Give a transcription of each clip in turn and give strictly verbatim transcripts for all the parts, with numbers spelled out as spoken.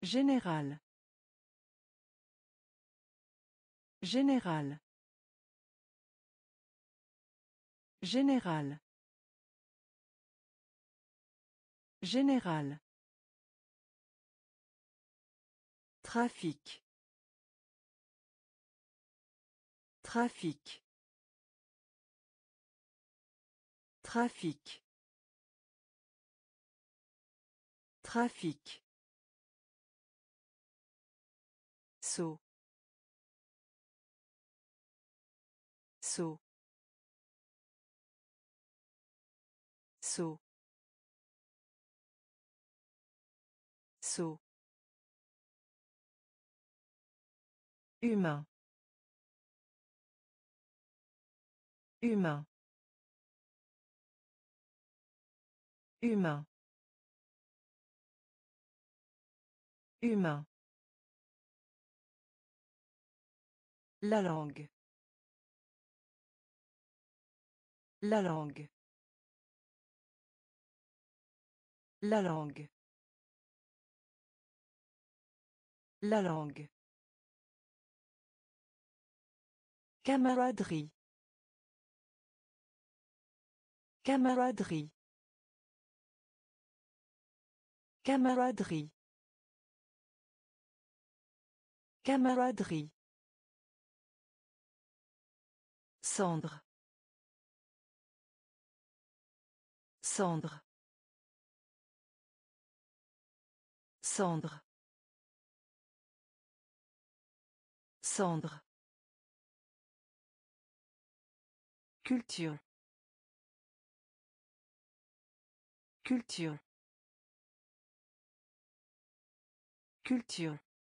Général. Général. Général. Général. Trafic. Trafic. Trafic. Trafic. Saut. Saut. Saut. Saut. Humain. Humain. Humain. Humain. La langue. La langue. La langue. La langue. Camaraderie. Camaraderie. Camaraderie. Camaraderie. Cendre. Cendre. Cendre. Cendre. Culture. Culture. Culture.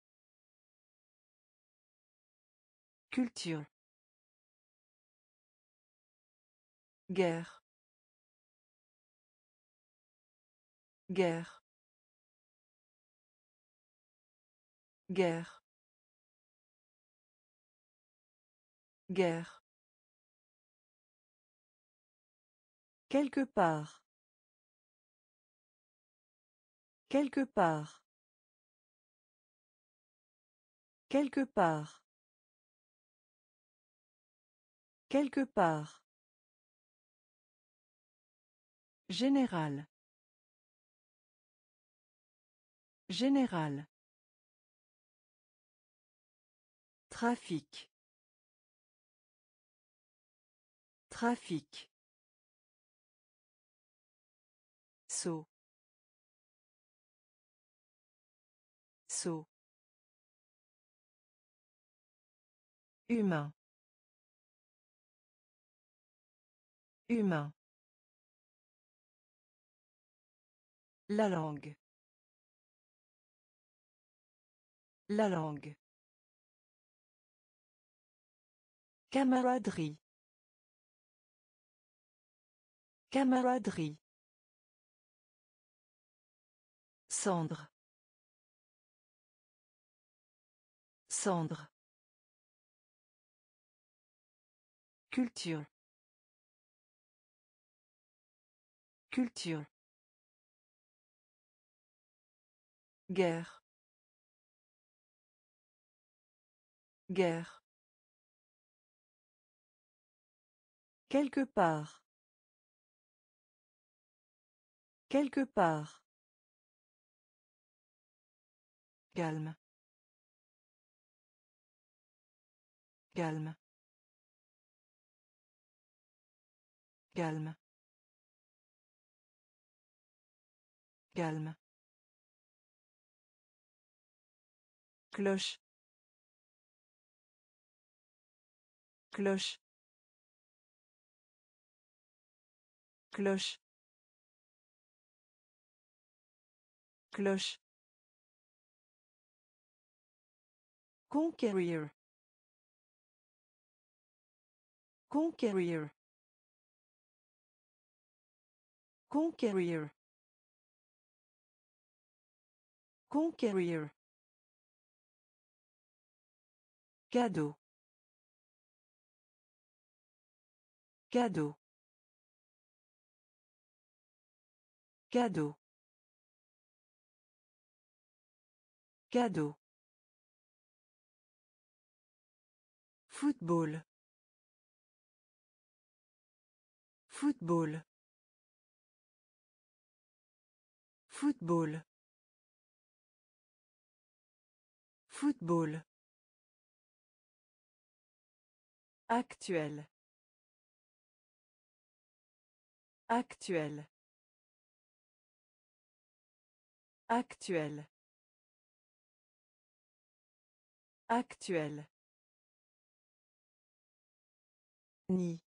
Culture. Guerre. Guerre. Guerre. Guerre. Quelque part. Quelque part. Quelque part. Quelque part. Général. Général. Trafic. Trafic. Saut. Saut. Humain. Humain. La langue. La langue. Camaraderie. Camaraderie. Cendre. Cendre. Culture. Culture. Guerre. Guerre. Quelque part. Quelque part. Calme. Calme. Calme. Calme. Cloche. Cloche. Cloche. Cloche. Conquérir. Conquérir. Conquérir. Conquérir. Cadeau. Cadeau. Cadeau. Cadeau. Football. Football. Football. Football. Actuel. Actuel. Actuel. Actuel. Ni.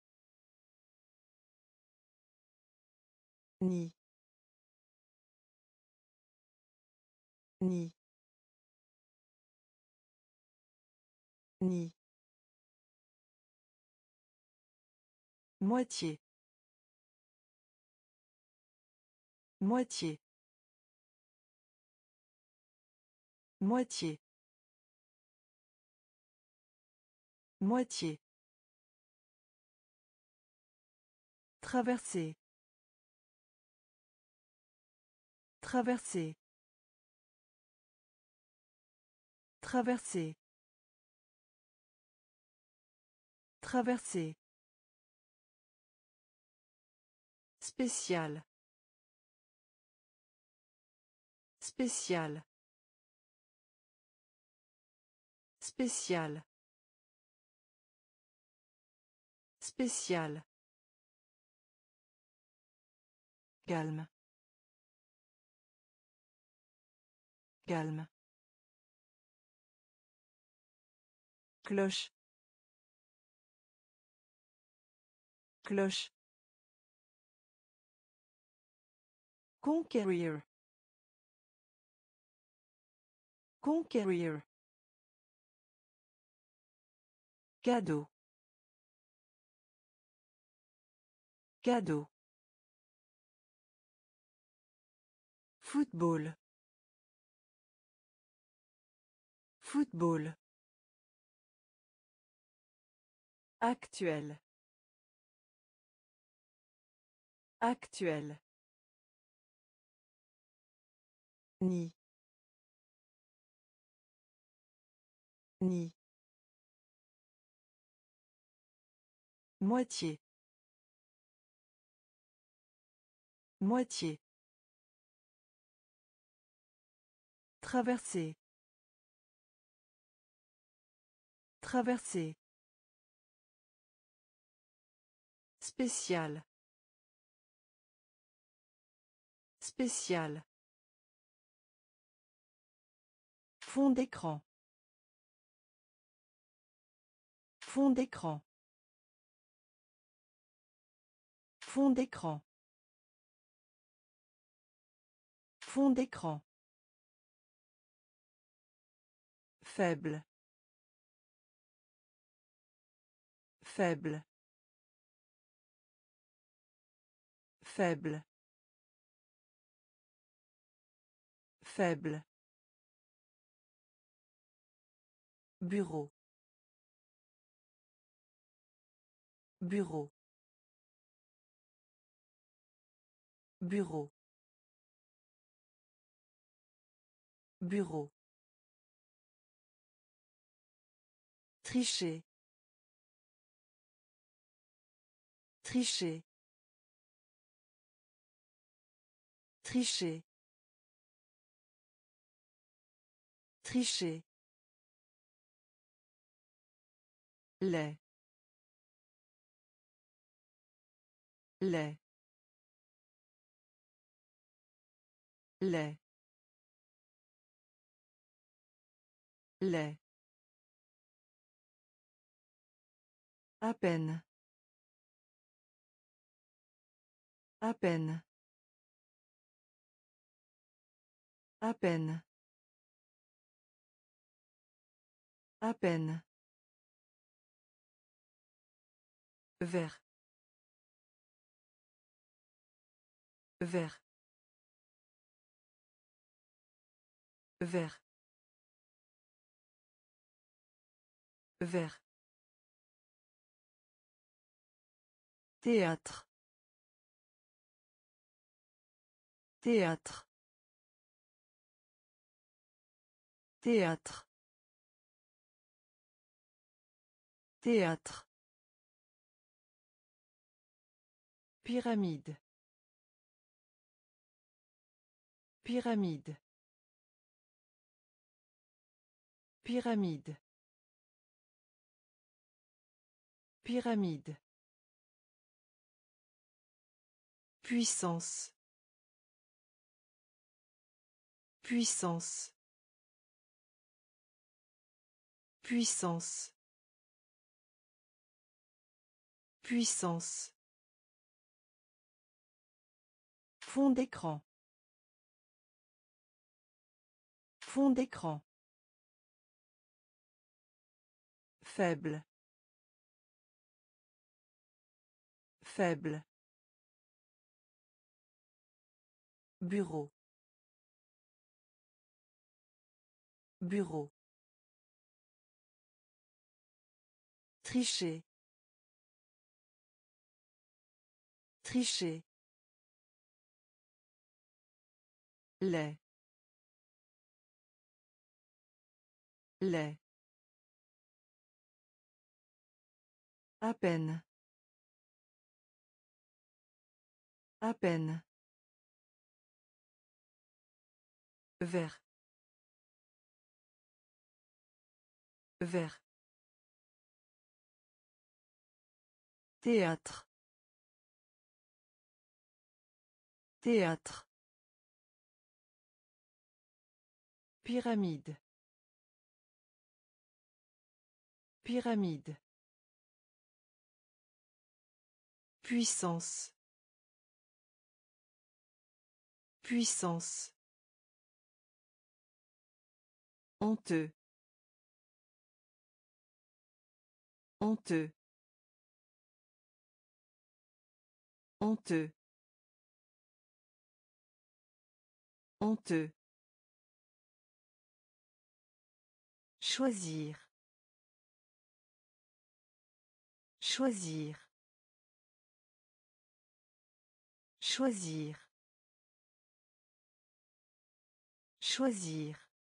Ni. Ni. Ni. Moitié. Moitié. Moitié. Moitié. Traverser. Traverser. Traverser. Traverser. Spécial. Spécial. Spécial. Spécial. Calme. Calme. Cloche. Cloche. Conquérir. Conquérir. Cadeau. Cadeau. Football. Football. Actuel. Actuel. Ni. Ni. Moitié. Moitié. Traverser. Traverser. Spécial. Spécial. Fond d'écran. Fond d'écran. Fond d'écran. Fond d'écran. Faible. Faible. Faible. Faible. Bureau. Bureau. Bureau. Bureau. Tricher. Tricher. Tricher. Tricher. Lait. Lait. Lait. Lait. À peine. À peine. À peine. À peine. Vert. Vert. Vert. Vert. Théâtre. Théâtre. Théâtre. Théâtre. Pyramide. Pyramide. Pyramide. Pyramide. Puissance. Puissance. Puissance. Puissance. Fond d'écran. Fond d'écran. Faible. Faible. Bureau. Bureau. Tricher. Tricher. Lait. Lait. À peine. À peine. Vert. Vert. Théâtre. Théâtre. Pyramide. Pyramide. Puissance. Puissance. Honteux. Honteux. Honteux. Honteux. Choisir. Choisir. Choisir. Choisir.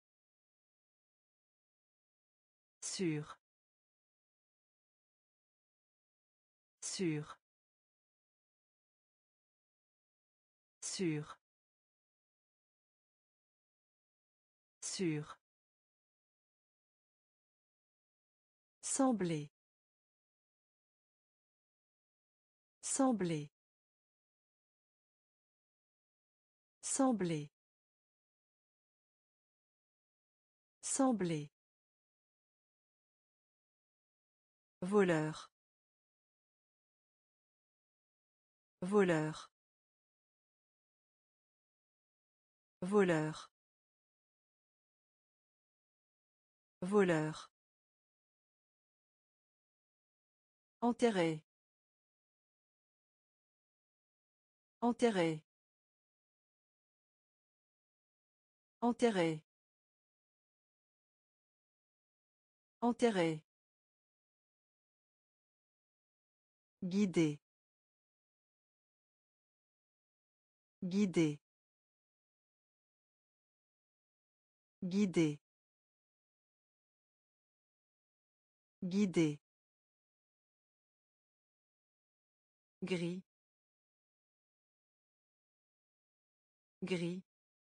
Sûr. Sûr. Sûr. Sûr. Sembler. Sembler. Sembler. Sembler. Voleur. Voleur. Voleur. Voleur. Enterré. Enterré. Enterré. Enterré. Guider. Guider. Guider. Guider. Gris. Gris.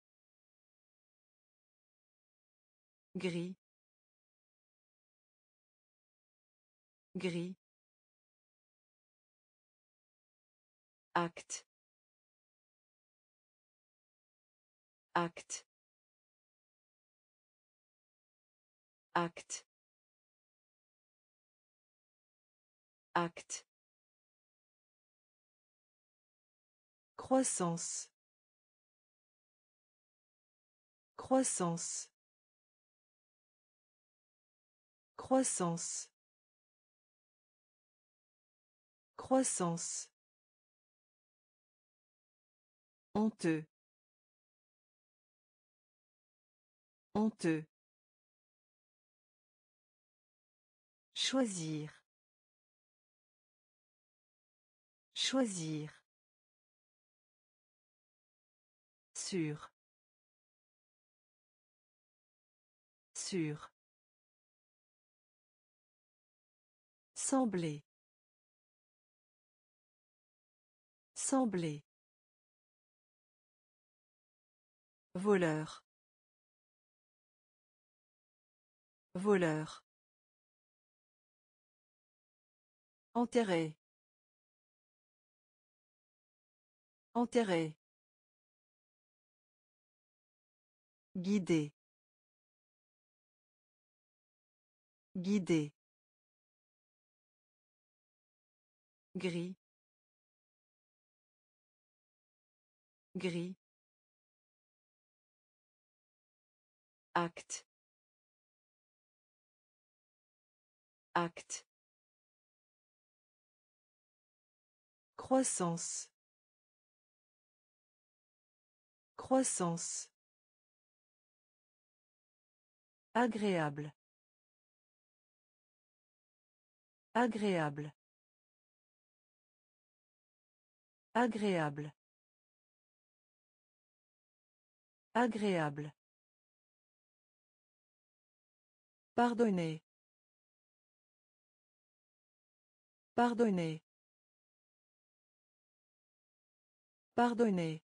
Gris. Gris. Acte. Acte. Acte. Acte. Croissance. Croissance. Croissance. Croissance. Honteux. Honteux. Choisir. Choisir. Sûr. Sûr. Sembler. Sembler. Voleur. Voleur. Enterré. Enterré. Guider. Guider. Gris. Gris. Acte. Acte. Croissance. Croissance. Agréable. Agréable. Agréable. Agréable. Pardonner. Pardonner. Pardonner.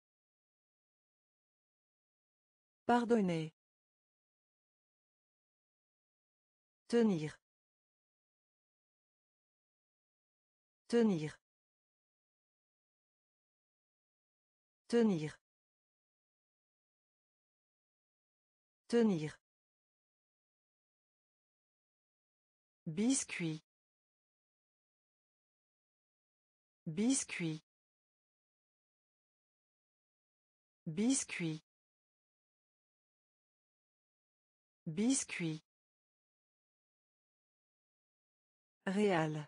Pardonner. Tenir. Tenir. Tenir. Tenir. Biscuit. Biscuit. Biscuit. Biscuit. Réal.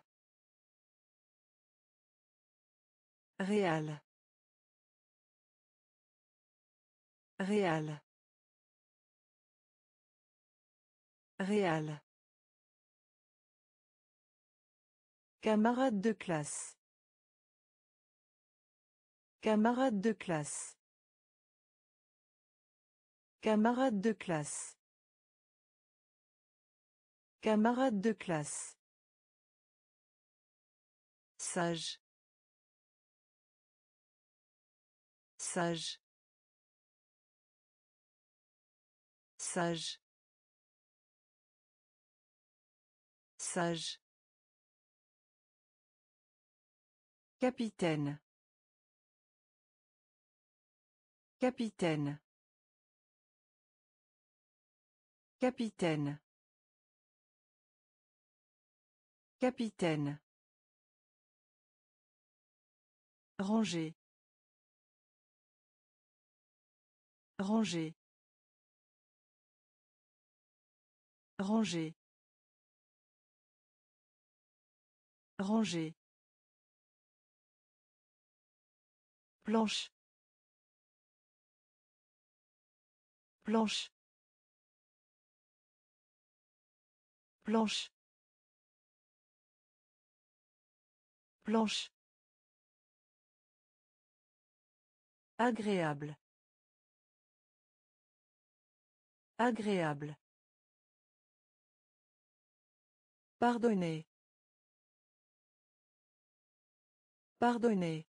Réal. Réal. Réal. Camarade de classe. Camarade de classe. Camarade de classe. Camarade de classe. Sage. Sage. Sage. Sage. Capitaine. Capitaine. Capitaine. Capitaine. Ranger. Ranger. Ranger. Ranger. Planche. Planche. Planche. Planche. Agréable. Agréable. Pardonner. Pardonner.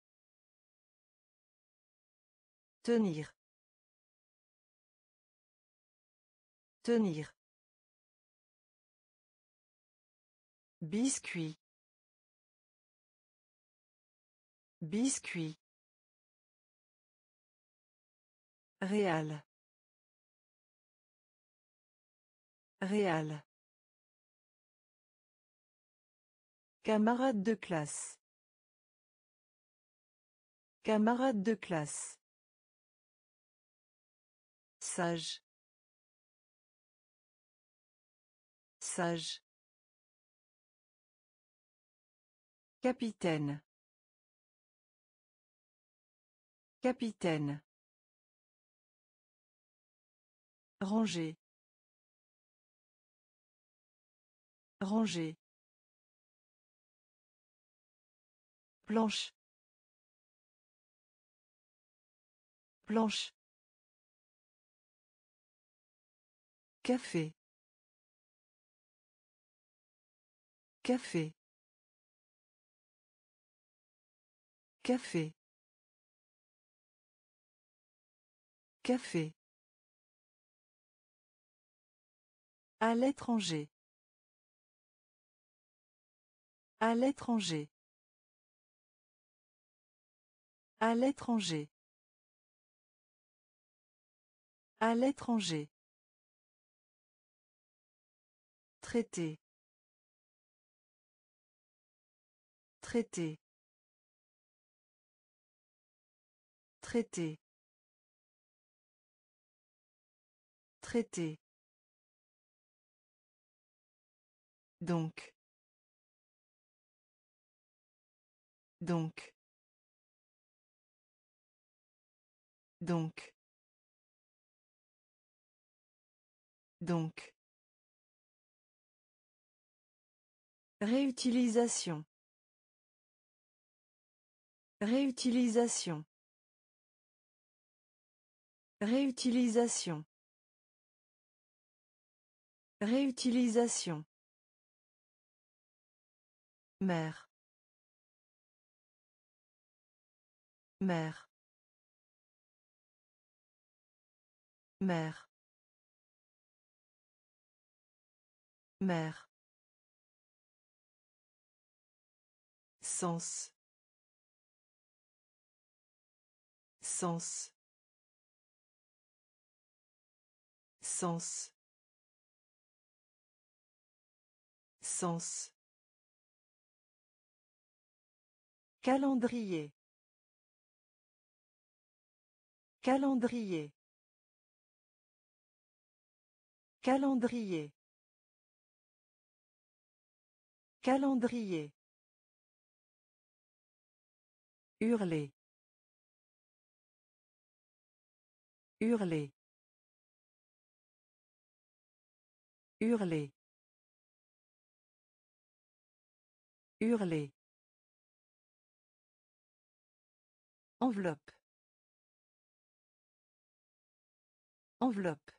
Tenir. Tenir. Biscuit. Biscuit. Réal. Réal. Camarade de classe. Camarade de classe. Sage. Sage. Capitaine. Capitaine. Ranger. Ranger. Planche. Planche. Café. Café. Café. Café. À l'étranger. À l'étranger. À l'étranger. À l'étranger. Traité. Traité. Traité. Traité. Donc. Donc. Donc. Donc. Réutilisation. Réutilisation. Réutilisation. Réutilisation. Mère. Mère. Mère. Mère. Sens. Sens. Sens. Sens. Calendrier. Calendrier. Calendrier. Calendrier. Hurler. Hurler. Hurler. Hurler. Enveloppe. Enveloppe.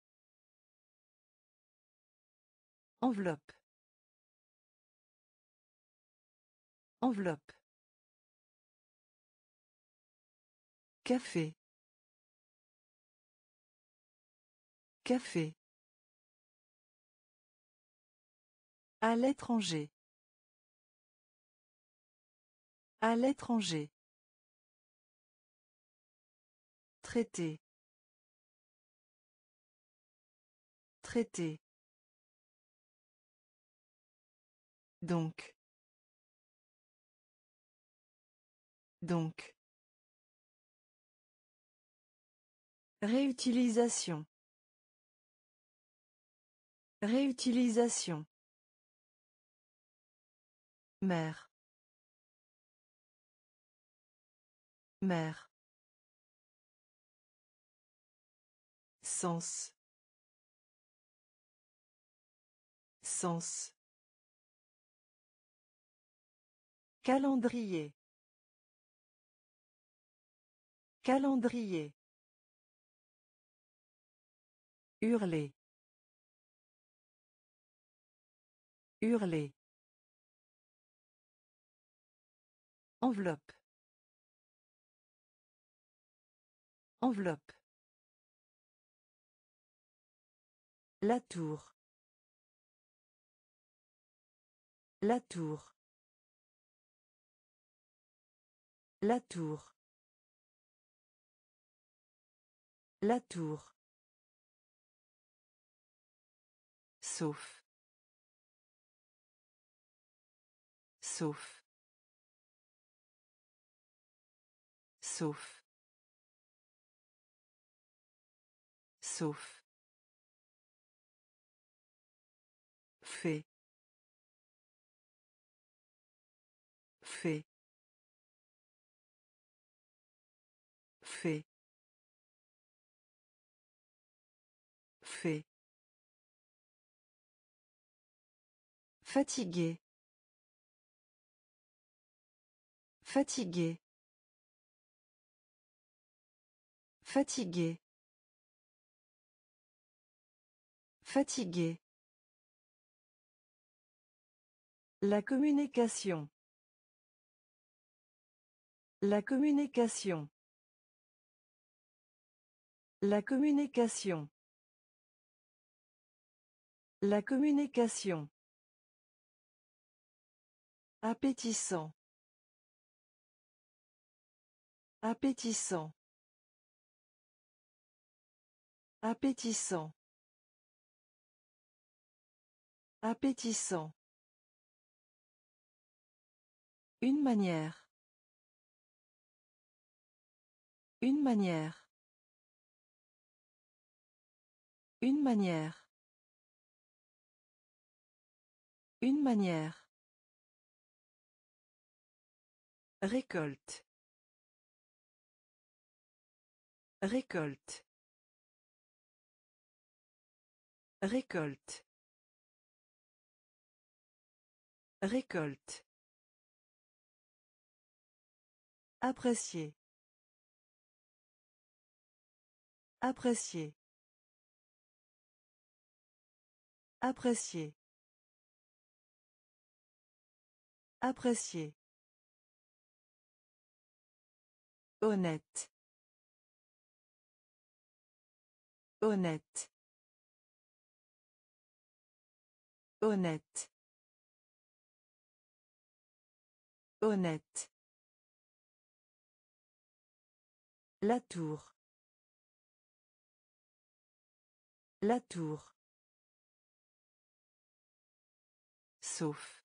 Enveloppe. Enveloppe. Café. Café. À l'étranger. À l'étranger. Traité. Traité. Donc. Donc. Réutilisation. Réutilisation. Mère. Mère. Sens. Sens. Calendrier. Calendrier. Hurler. Hurler. Enveloppe. Enveloppe. La tour. La tour. La tour. La tour. Sauf. Sauf. Sauf. Sauf. Fait. Fait. Fait. Fait. Fatigué. Fatigué. Fatigué. Fatigué. La communication. La communication. La communication. La communication. Appétissant. Appétissant. Appétissant. Appétissant. Une manière. Une manière. Une manière. Une manière. Récolte. Récolte. Récolte. Récolte. Apprécier. Apprécier. Apprécier. Apprécier. Honnête. Honnête. Honnête. Honnête. La tour. La tour. Sauf.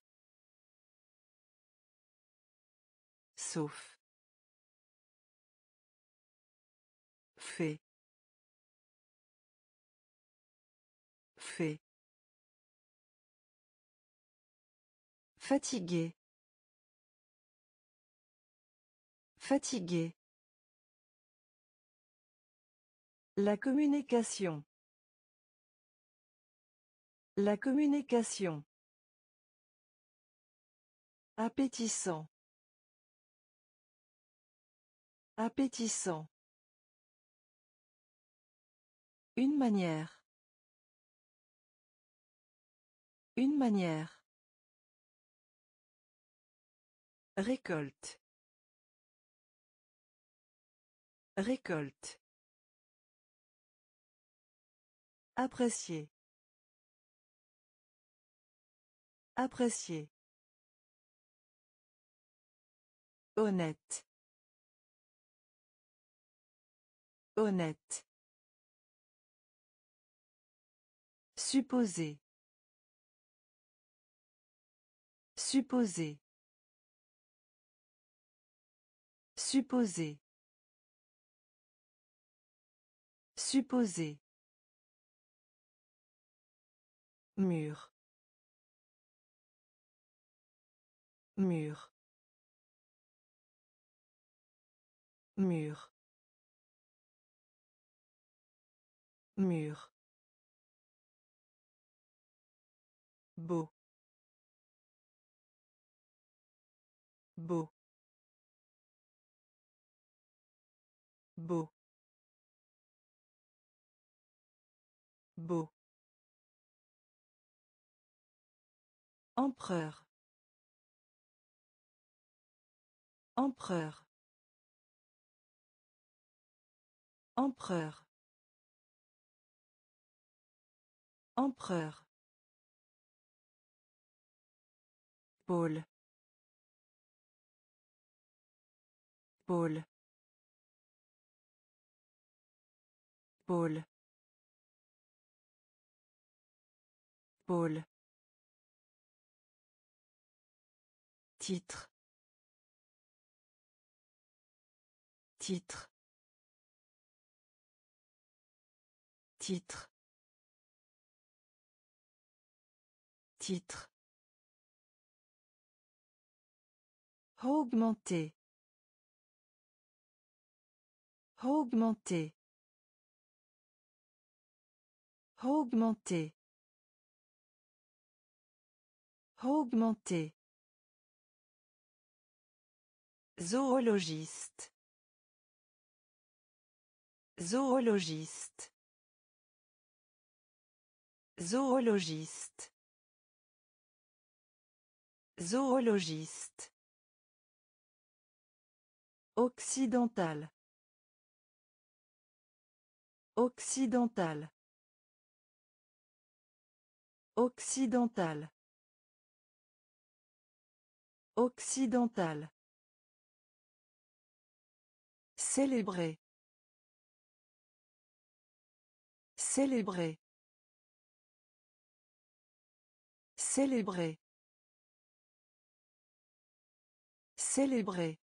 Sauf. Fait. Fait. Fatigué. Fatigué. La communication. La communication. Appétissant. Appétissant. Une manière. Une manière. Récolte. Récolte. Apprécier. Apprécier. Honnête. Honnête. Supposer. Supposer. Supposer. Supposer. Mur. Mur. Mur. Mur. Beau. Beau. Beau. Beau. Empereur. Empereur. Empereur. Empereur. Pôle. Pôle. Pôle. Pôle. Titre. Titre. Titre. Titre. Augmenter. Augmenter. Augmenter. Augmenter. Zoologiste. Zoologiste. Zoologiste. Zoologiste. Occidental. Occidental. Occidental. Occidental. Célébrer. Célébrer. Célébrer. Célébrer.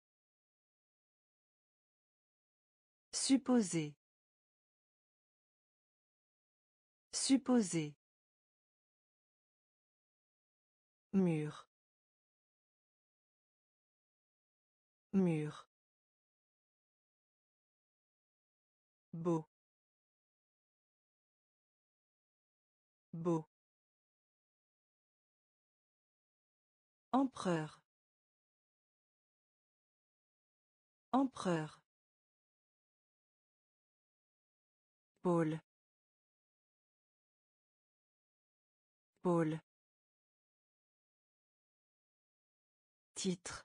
Supposer. Supposer. Mur. Mur. Beau. Beau. Empereur. Empereur. Pôle. Pôle. Titre.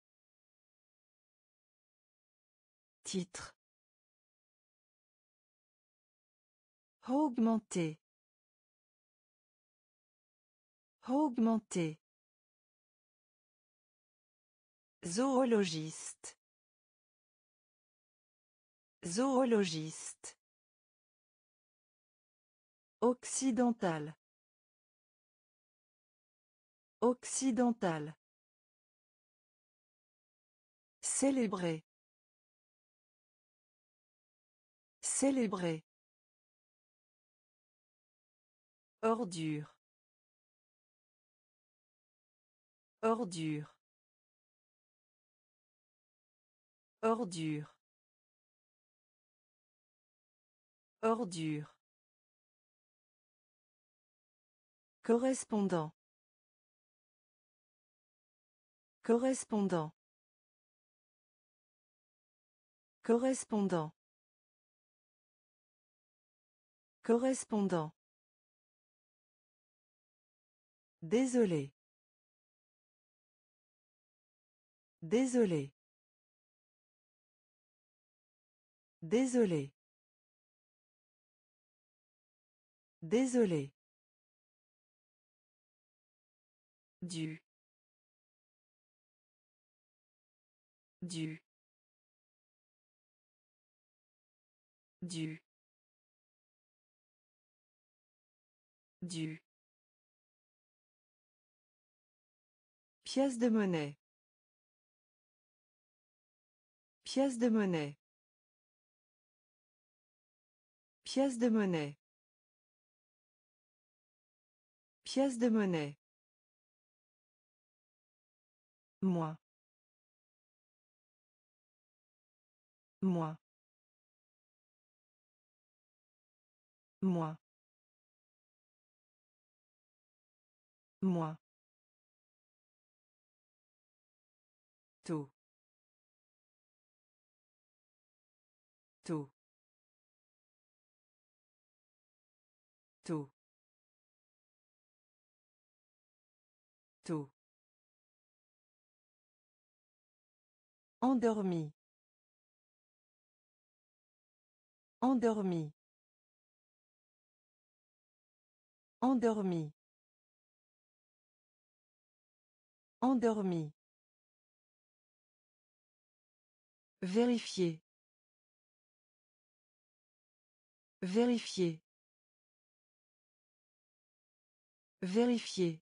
Titre. Augmenter. Augmenter. Zoologiste. Zoologiste. Occidental. Occidental. Célébrer. Célébrer. Ordure. Ordure. Ordure. Ordure. Correspondant. Correspondant. Correspondant. Correspondant. Désolé. Désolé. Désolé. Désolé. Du. Du. Du. Du. Pièce de monnaie. Pièce de monnaie. Pièce de monnaie. Pièce de monnaie. Moins. Moins. Moins. Moins. Tôt. Tôt. Tôt. Tôt. Endormi. Endormi. Endormi. Endormi. Vérifier. Vérifier. Vérifier.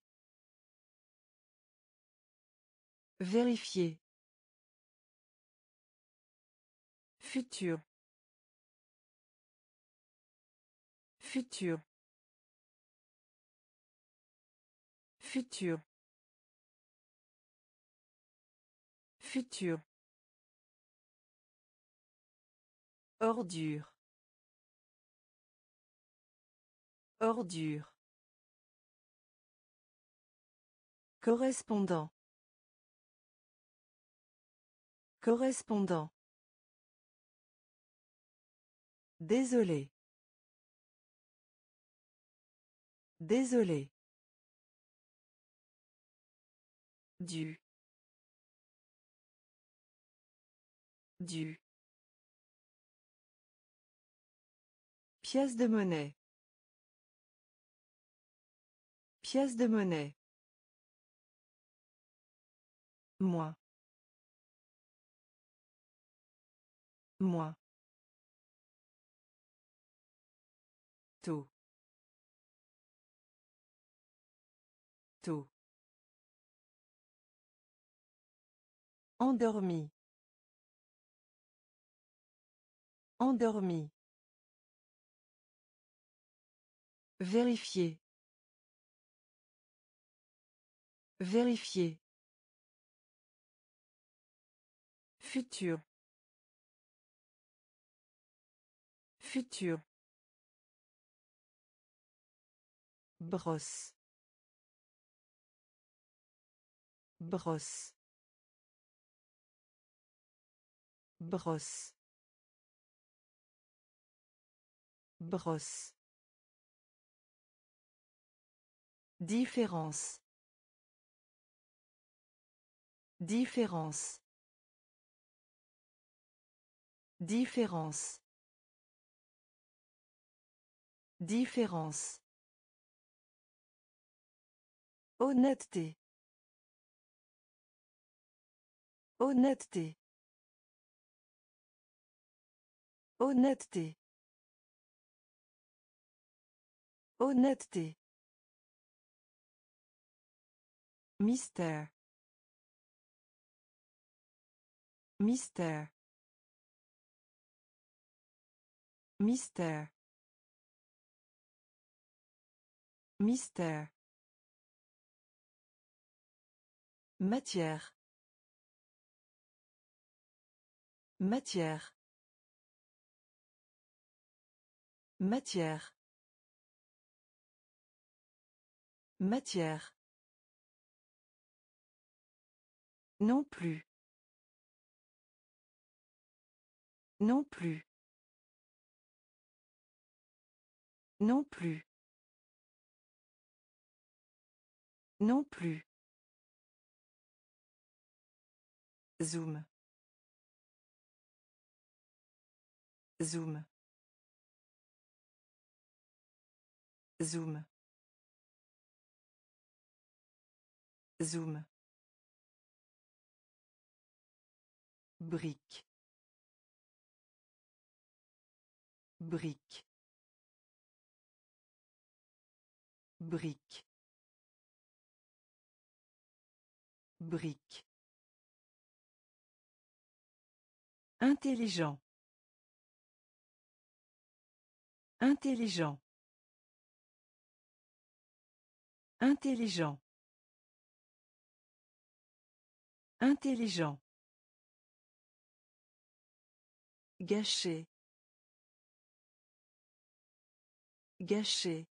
Vérifier. Futur. Futur. Futur. Futur. Ordure. Ordure. Correspondant. Correspondant. Désolé. Désolé. Du. Du. Pièce de monnaie. Pièce de monnaie. Moi. Moi. Tôt. Tôt. Endormi. Endormi. Vérifier. Vérifier. Futur. Futur. Brosse. Brosse. Brosse. Brosse. Différence. Différence. Différence. Différence. Honnêteté. Honnêteté. Honnêteté. Honnêteté. Mystère. Mystère. Mystère. Mystère. Matière. Matière. Matière. Matière. Non plus. Non plus. Non plus. Non plus. Zoom. Zoom. Zoom. Zoom. Brique. Brique. Brique. Brique. Intelligent. Intelligent. Intelligent. Intelligent. Gâché. Gâché.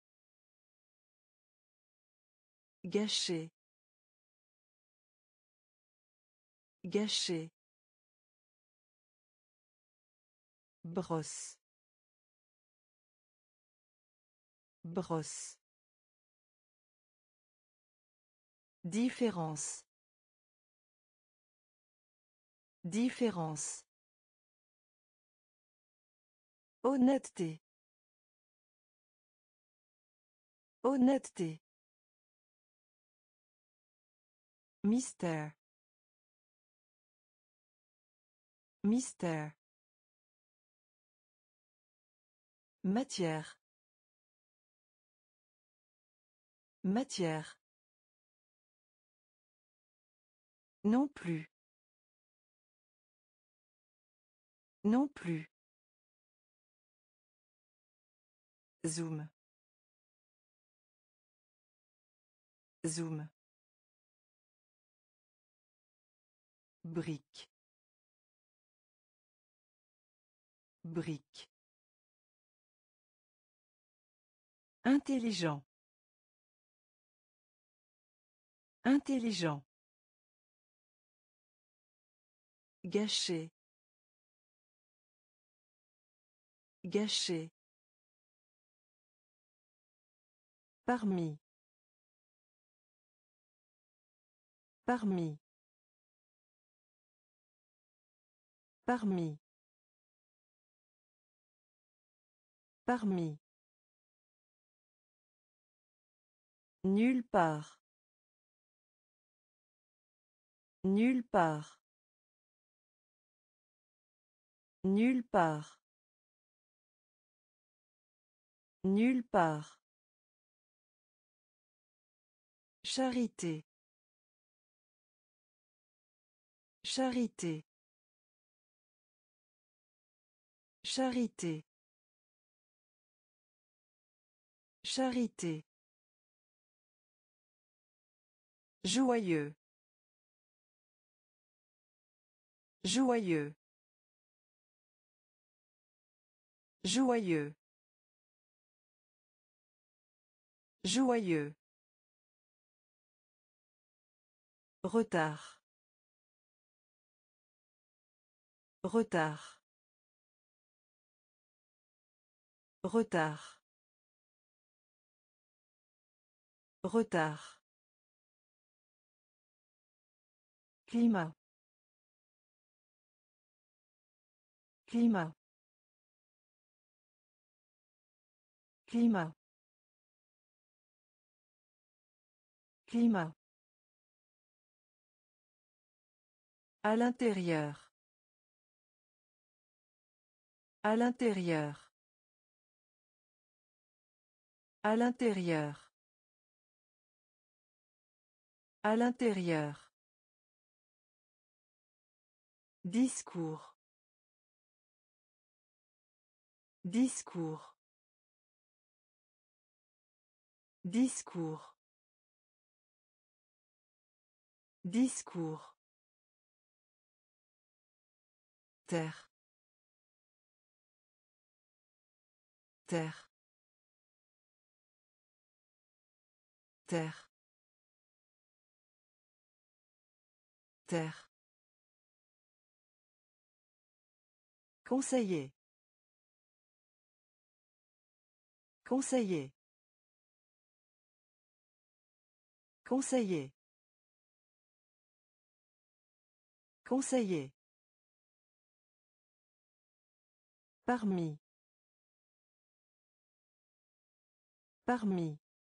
Gâché. Gâché. Brosse. Brosse. Différence. Différence. Honnêteté. Honnêteté. Mystère. Mystère. Matière. Matière. Non plus. Non plus. Zoom. Zoom. Brique. Brique. Intelligent. Intelligent. Gâché. Gâché. Parmi. Parmi. Parmi. Parmi. Nulle part. Nulle part. Nulle part. Nulle part. Charité. Charité. Charité. Charité. Joyeux. Joyeux. Joyeux. Joyeux. Retard. Retard. Retard. Retard. Climat. Climat. Climat. Climat. À l'intérieur. À l'intérieur. À l'intérieur. À l'intérieur. Discours. Discours. Discours. Discours. Terre. Terre. Terre. Terre. Conseiller. Conseiller. Conseiller. Conseiller. Parmi. Parmi.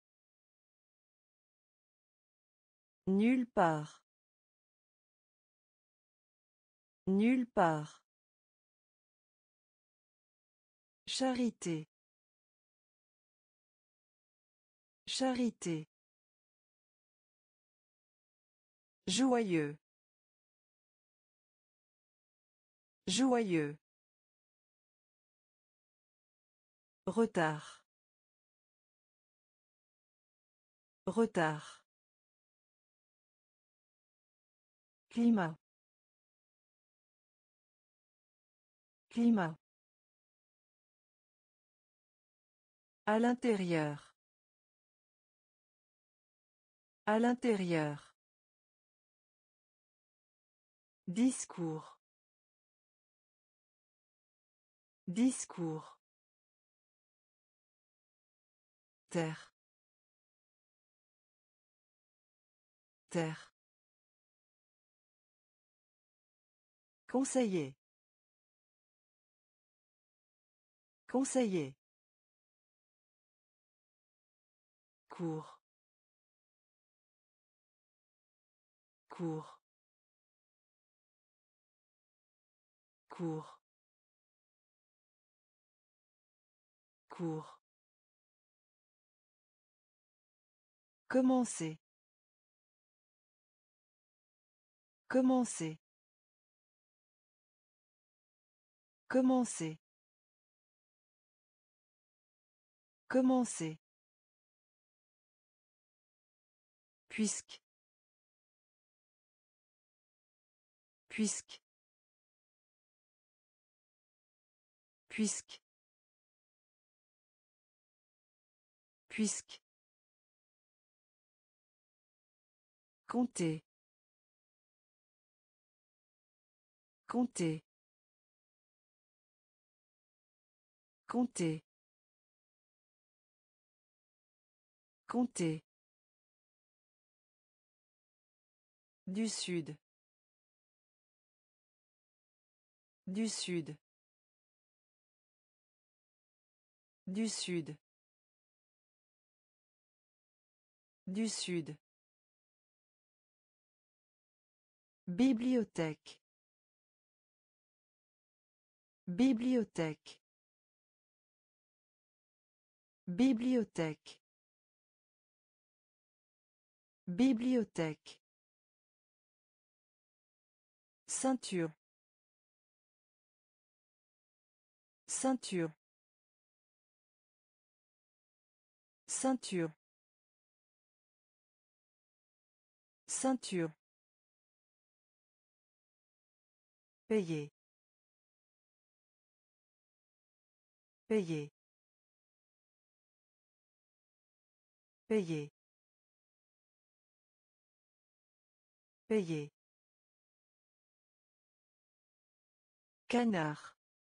Nulle part. Nulle part. Charité. Charité. Joyeux. Joyeux. Retard. Retard. Climat. Climat. À l'intérieur. À l'intérieur. Discours. Discours. Terre. Terre. Conseiller. Conseiller. Cours. Cours. Cours. Cours. Commencer. Commencer. Commencer. Commencer. Puisque. Puisque. Puisque. Puisque. Compter. Compter. Compter. Compter. Du sud. Du sud. Du sud. Du sud. Bibliothèque. Bibliothèque. Bibliothèque. Bibliothèque. Ceinture. Ceinture. Ceinture. Ceinture. Payer. Payer. Payer. Payer. Canard.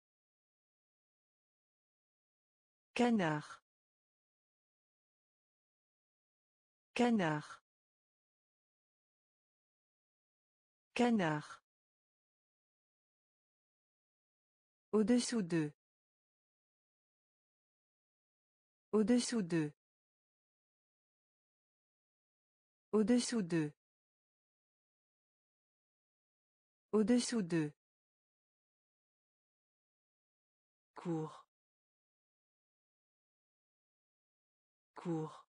Canard. Canard. Canard. Au-dessous d'eux. Au-dessous d'eux. Au-dessous d'eux. Au-dessous d'eux. Cours. Cours.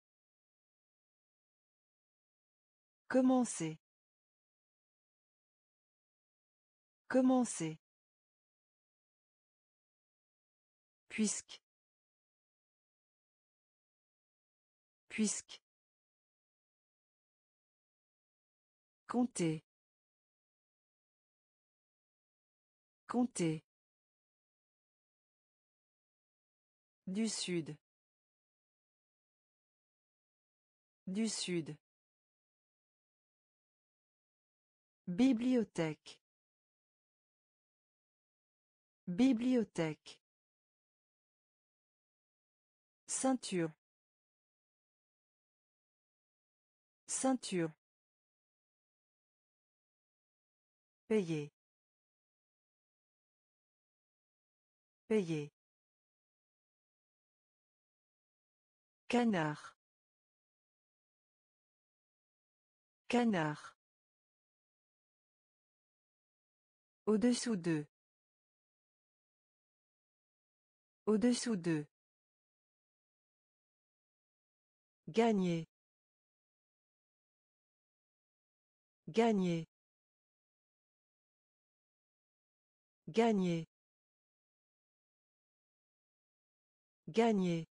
Commencer. Commencer. Puisque. Puisque. Compter. Compter. Du sud. Du sud. Bibliothèque. Bibliothèque. Ceinture. Ceinture. Payer. Payer. Canard. Canard. Au-dessous d'eux. Au-dessous d'eux. Gagner. Gagner. Gagner. Gagner.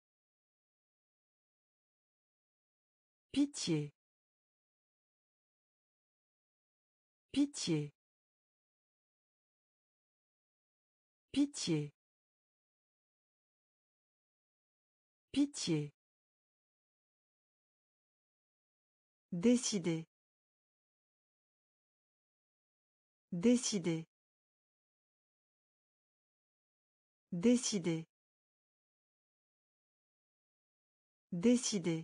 Pitié. Pitié. Pitié. Pitié. Décider. Décider. Décider. Décider.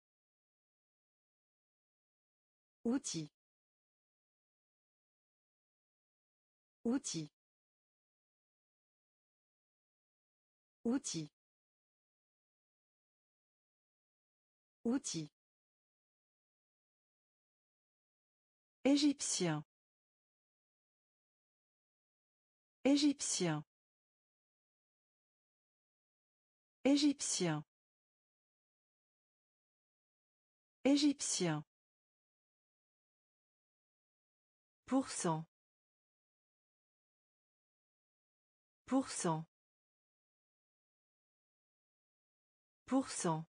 Outil. Outil. Outil. Outil. Égyptien. Égyptien. Égyptien. Égyptien. Pour cent. Pour cent. Pour cent.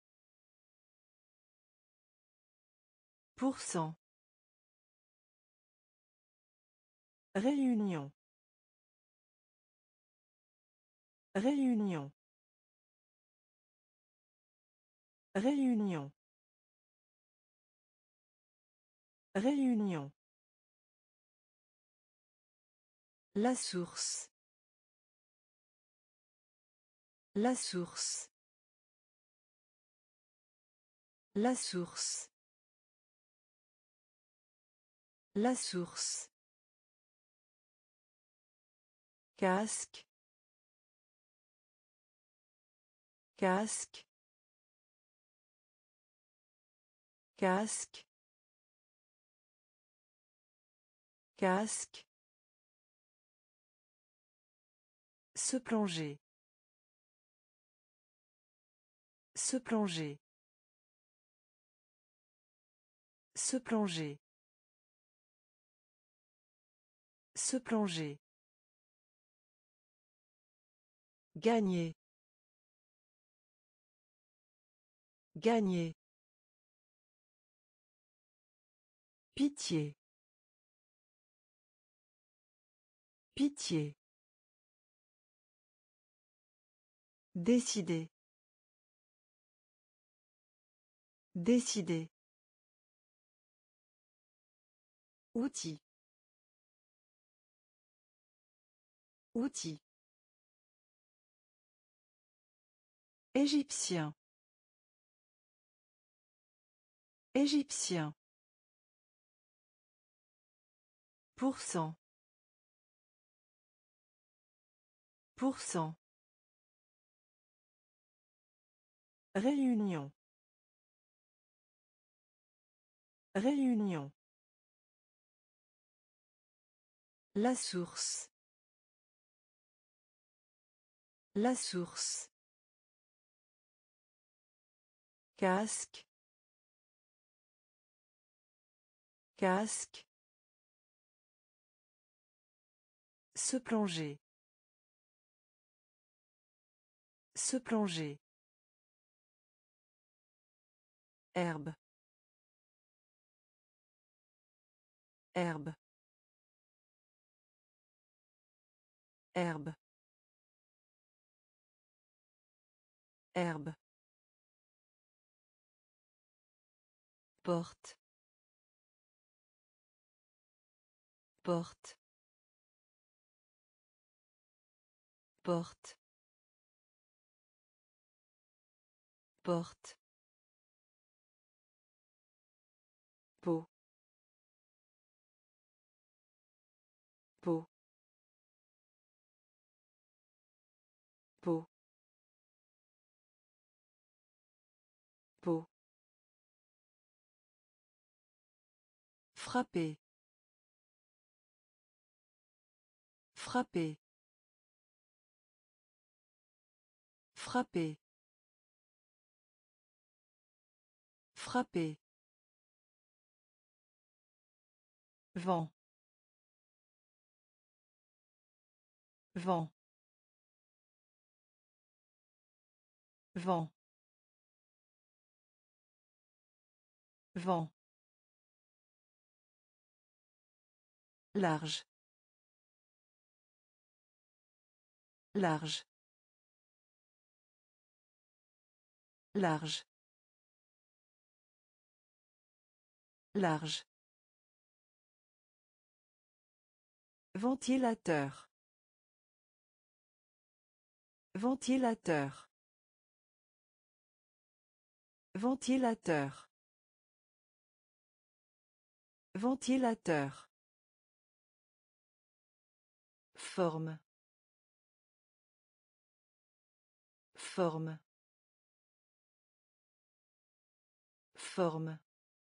Pour cent. Réunion. Réunion. Réunion. Réunion. La source. La source. La source. La source. Casque. Casque. Casque. Casque. Se plonger. Se plonger. Se plonger. Se plonger. Gagner. Gagner. Pitié. Pitié. Décider. Décider. Outil. Outil. Égyptien. Égyptien. Pour cent. Pour cent. Réunion. Réunion. La source. La source. Casque. Casque. Se plonger. Se plonger. Herbe. Herbe. Herbe. Herbe. Porte. Porte. Porte. Porte. Peau. Peau. Peau. Peau. Frapper. Frapper. Frapper. Frapper. Vent. Vent. Vent. Vent. Large. Large. Large. Large. Ventilateur. Ventilateur. Ventilateur. Ventilateur. Forme. Forme. Forme.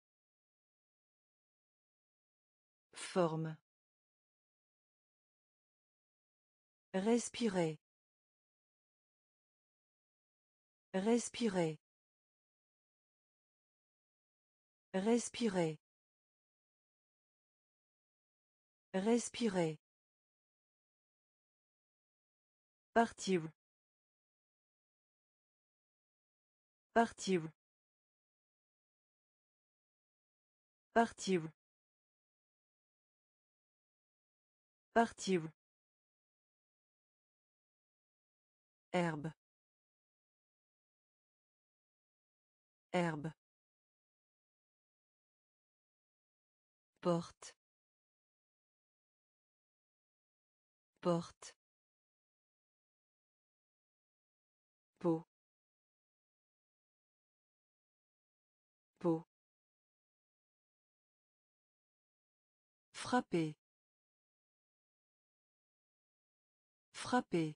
Forme. Respirer. Respirer. Respirer. Respirer. Partir. Partir. Partir. Partir. Herbe. Herbe. Porte. Porte. Peau. Frapper. Frapper.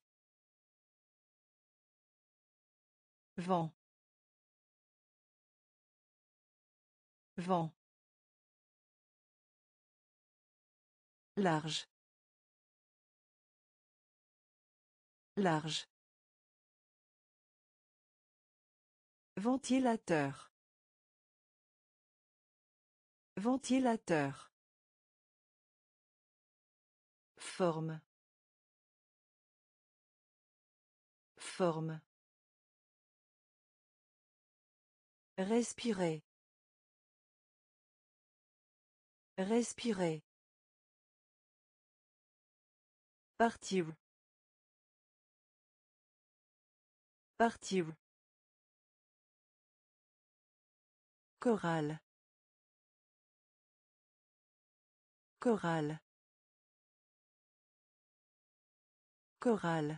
Vent. Vent. Large. Large. Ventilateur. Ventilateur. Forme. Forme. Respirer. Respirer. Partir. Partir. Chorale. Chorale. Chorale.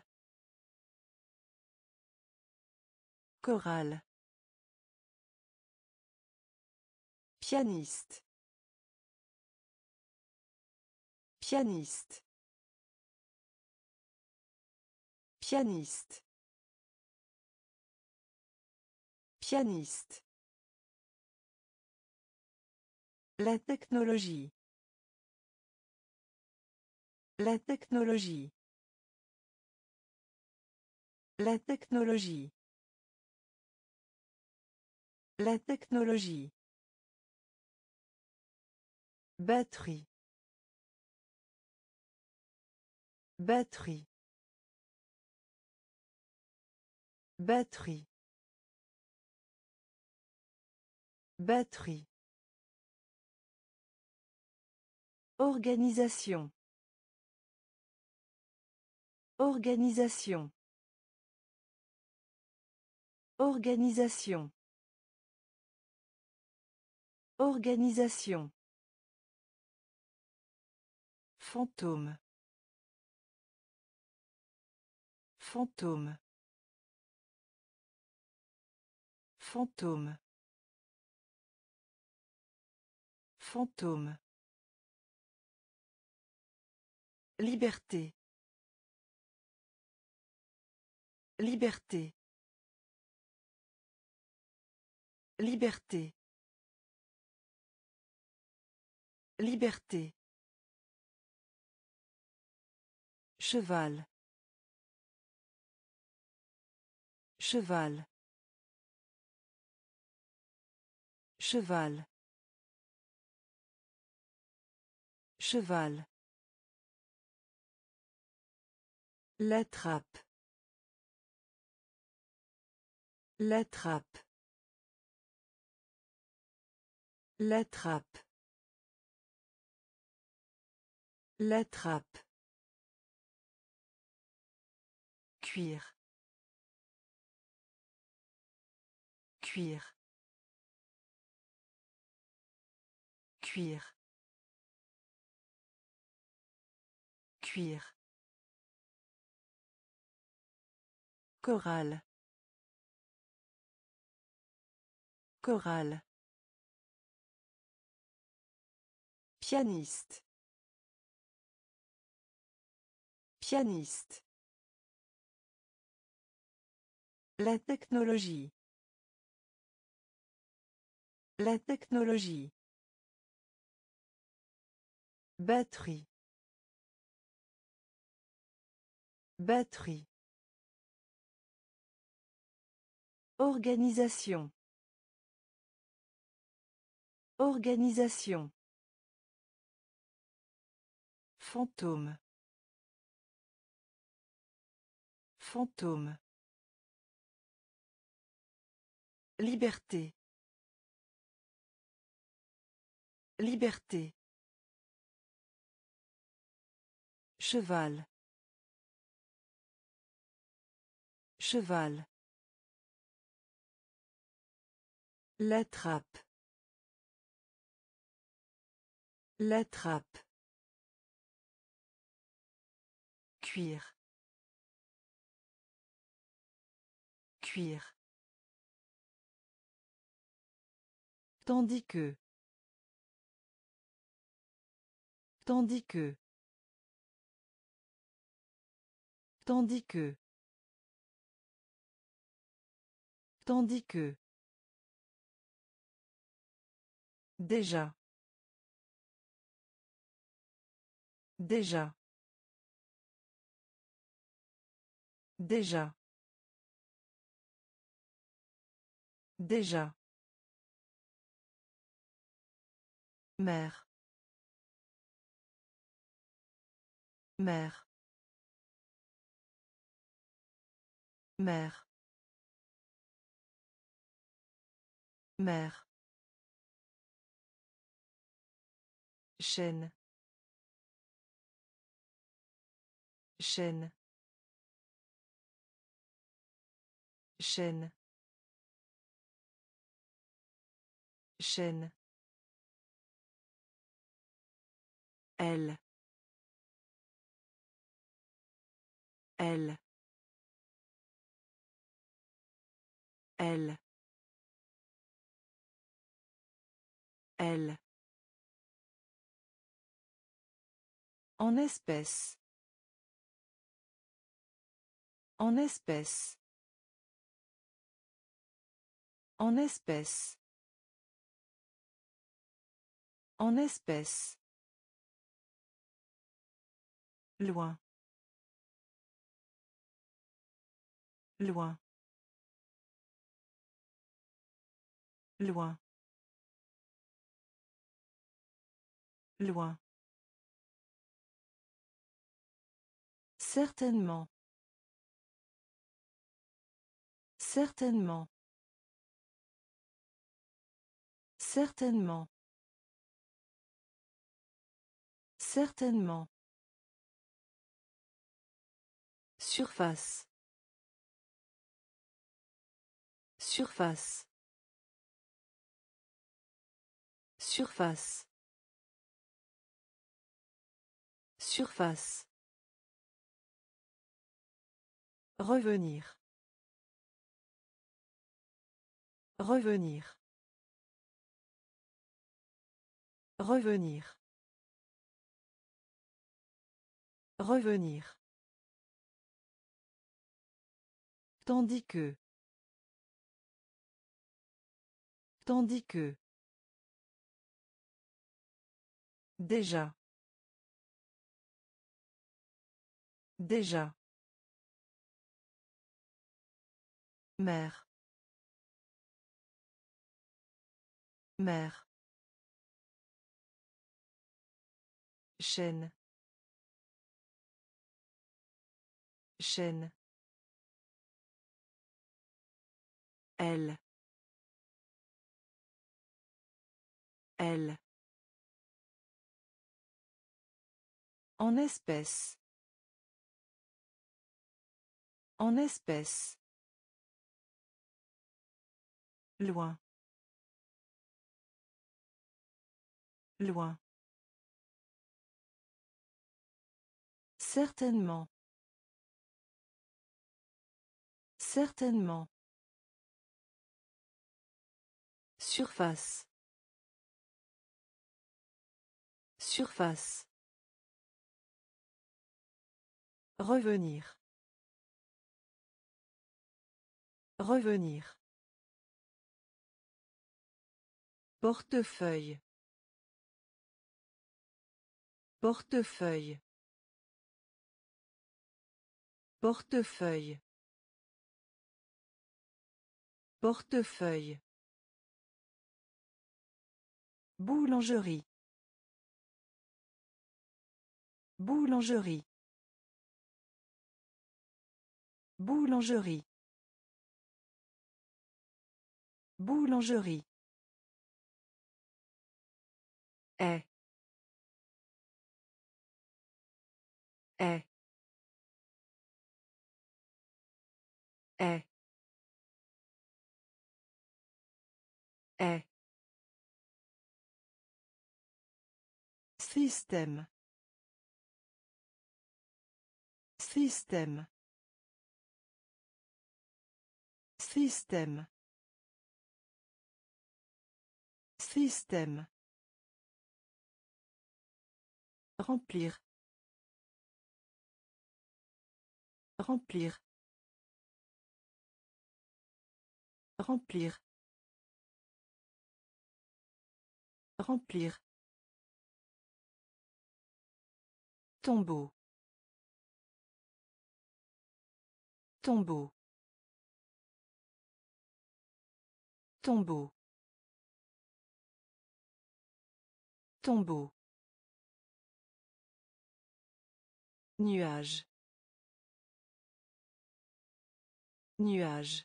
Chorale. Pianiste. Pianiste. Pianiste. Pianiste. La technologie. La technologie. La technologie. La technologie. Batterie. Batterie. Batterie. Batterie. Organisation. Organisation. Organisation. Organisation. Fantôme. Fantôme. Fantôme. Fantôme. Liberté. Liberté. Liberté. Liberté. Cheval. Cheval. Cheval. Cheval. La trappe. La trappe. La trappe. La trappe. Cuir. Cuir. Cuir. Cuir. Chorale. Chorale. Pianiste. Pianiste. La technologie. La technologie. Batterie. Batterie. Organisation. Organisation. Fantôme. Fantôme. Liberté. Liberté. Cheval. Cheval. La trappe. La trappe. Cuir. Cuir. Tandis que. Tandis que. Tandis que. Tandis que. Déjà. Déjà. Déjà. Déjà. Mère. Mère. Mère. Mère. Chaîne. Chaîne. Chaîne. Chaîne. Elle. Elle. Elle. Elle. En espèce. En espèce. En espèce. En espèce. Loin. Loin. Loin. Loin. Certainement. Certainement. Certainement. Certainement. Surface. Surface. Surface. Surface. Revenir. Revenir. Revenir. Revenir. Tandis que. Tandis que. Déjà. Déjà. Mère. Mère. Chaîne. Chaîne. Elle. Elle. En espèce. En espèce. Loin. Loin. Certainement. Certainement. Surface. Surface. Revenir. Revenir. Portefeuille. Portefeuille. Portefeuille. Portefeuille. Boulangerie. Boulangerie. Boulangerie. Boulangerie. Est. Est. Est. Est. Système. Système. Système. Système. Remplir. Remplir. Remplir. Remplir. Tombeau. Tombeau. Tombeau. Tombeau. Nuage. Nuage.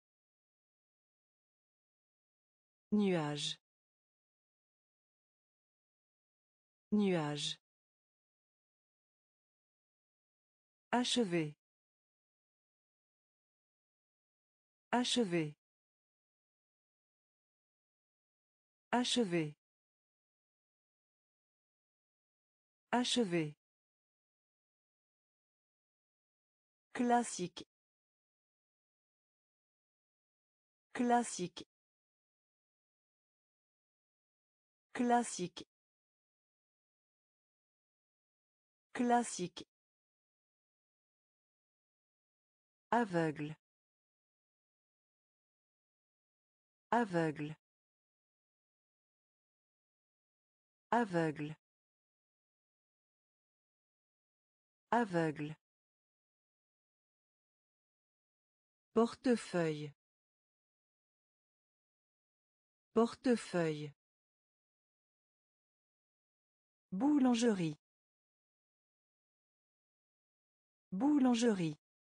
Nuage. Nuage. Achever. Achever. Achever. Achever. Classique. Classique. Classique. Classique. Aveugle. Aveugle. Aveugle. Aveugle. Portefeuille. Portefeuille. Boulangerie. Boulangerie.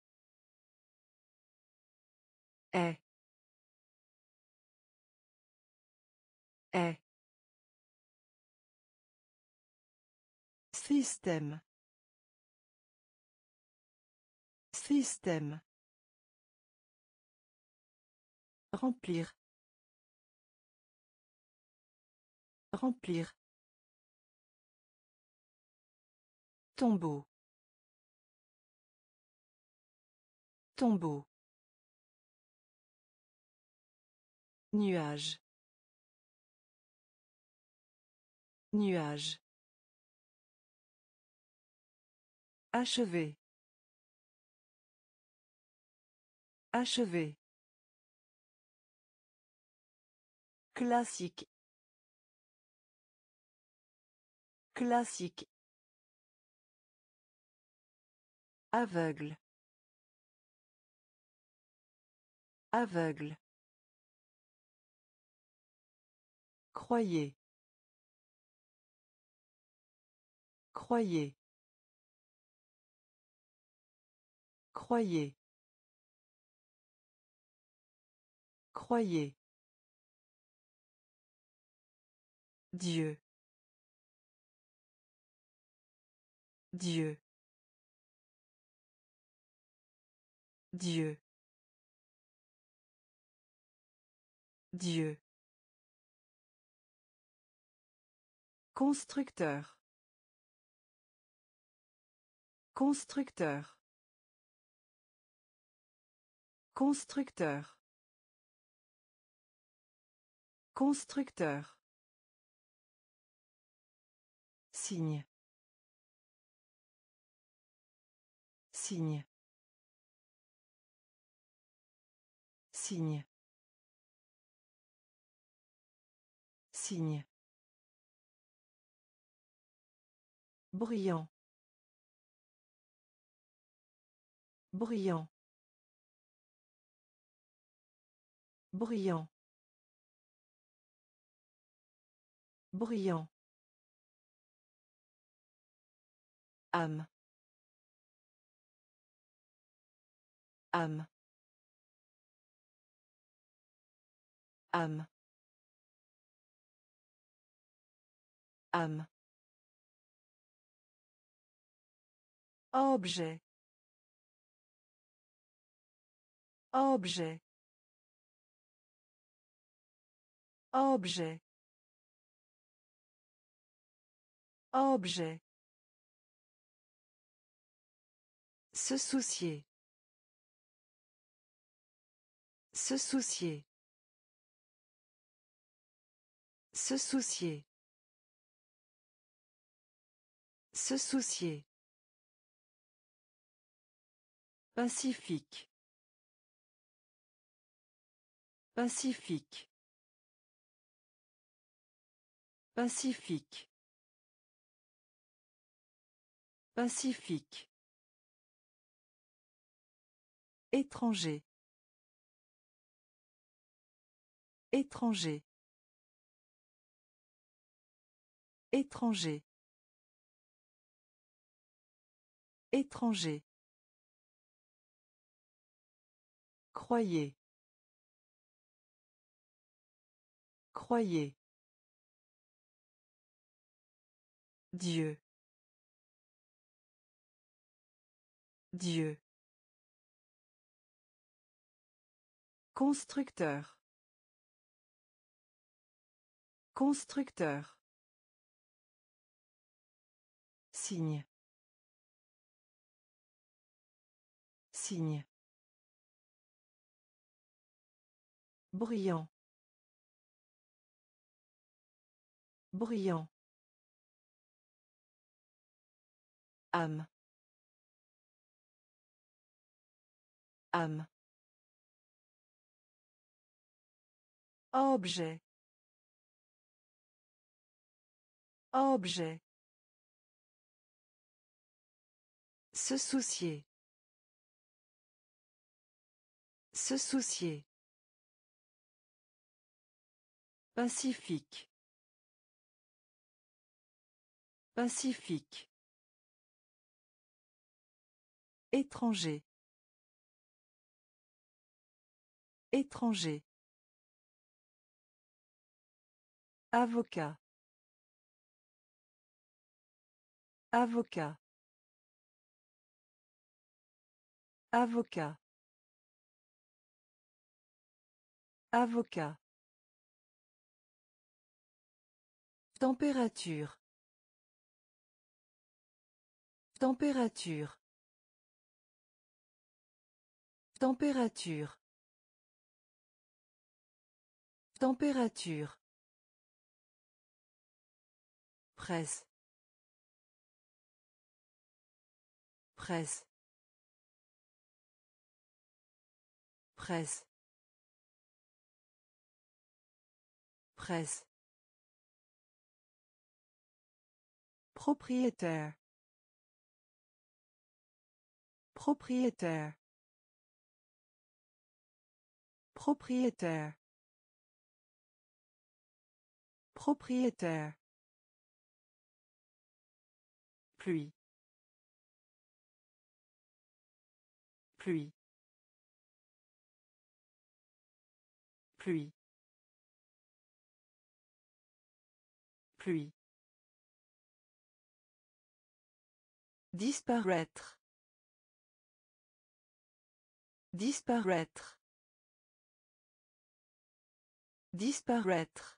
Est. Est. Système. Système. Remplir. Remplir. Tombeau. Tombeau. Nuage. Nuage. Achever. Achever. Classique. Classique. Aveugle. Aveugle. Croyez. Croyez. Croyez. Croyez. Dieu. Dieu. Dieu. Dieu. Constructeur. Constructeur. Constructeur. Constructeur. Signe. Signe. Signe. Signe. Brillant. Brillant. Brillant. Brillant. Âme. Âme. Âme. Âme. Objet. Objet. Objet. Objet. Se soucier. Se soucier. Se soucier. Se soucier. Pacifique. Pacifique. Pacifique. Pacifique. Étranger. Étranger. Étranger. Étranger. Croyez. Croyez. Dieu. Dieu. Constructeur. Constructeur. Signe. Signe. Brillant. Brillant. Âme. Âme. Objet. Objet. Se soucier. Se soucier. Pacifique. Pacifique. Étranger. Étranger. Avocat. Avocat. Avocat. Avocat. Température. Température. Température. Température. Presse. Presse. Presse. Presse. Propriétaire. Propriétaire. Propriétaire. Propriétaire. Pluie. Pluie. Pluie. Pluie. Disparaître. Disparaître. Disparaître.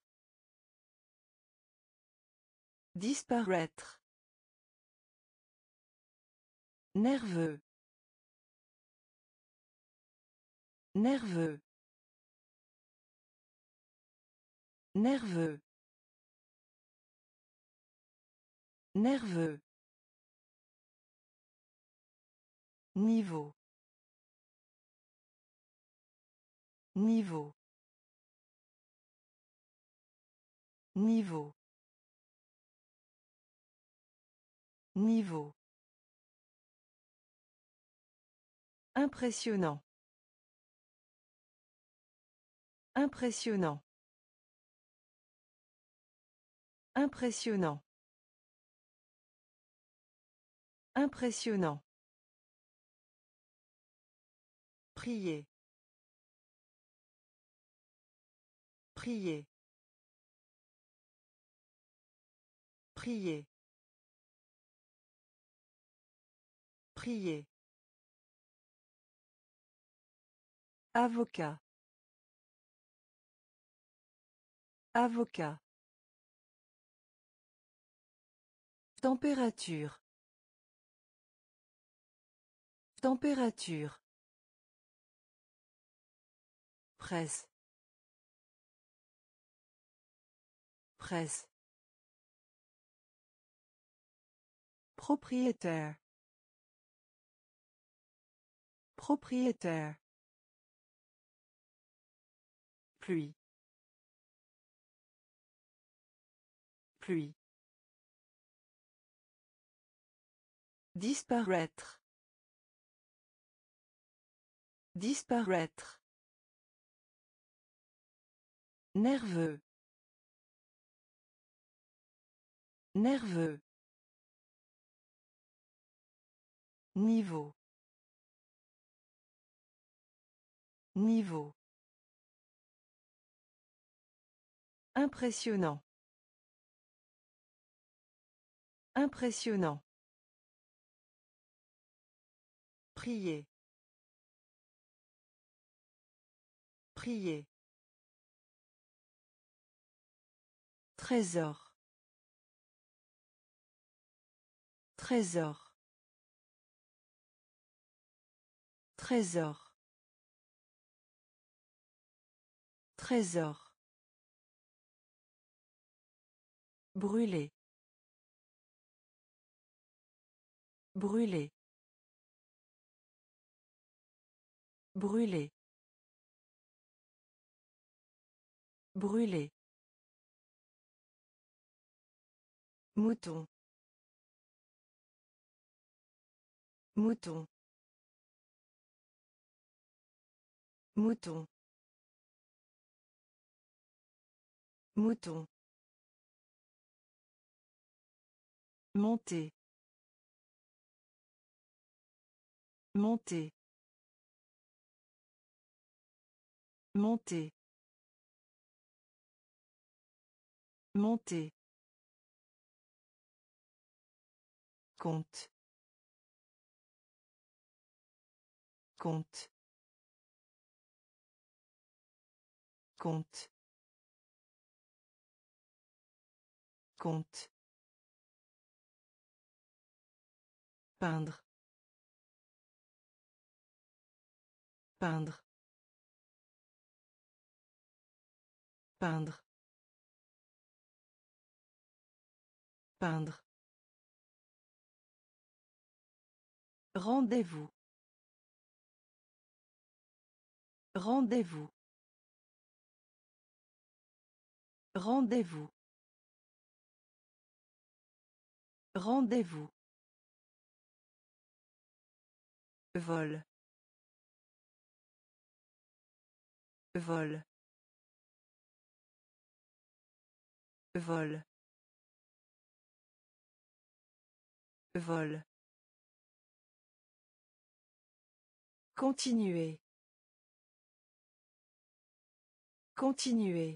Disparaître. Nerveux. Nerveux. Nerveux. Nerveux. Niveau. Niveau. Niveau. Niveau. Impressionnant. Impressionnant. Impressionnant. Impressionnant. Prier. Prier. Prier. Prier. Avocat. Avocat. Température. Température. Presse. Presse. Propriétaire. Propriétaire. Pluie. Pluie. Disparaître. Disparaître. Nerveux. Nerveux. Niveau. Niveau. Impressionnant. Impressionnant. Prier. Prier. Trésor. Trésor. Trésor. Trésor. Brûler. Brûler. Brûler. Brûler. Mouton. Mouton. Mouton. Mouton. Monter. Monter. Monter. Monter. Compte. Compte. Compte. Compte. Peindre. Peindre. Peindre. Peindre. Rendez-vous. Rendez-vous. Rendez-vous. Rendez-vous. Vol. Vol. Vol. Vol. Continuer. Continuer.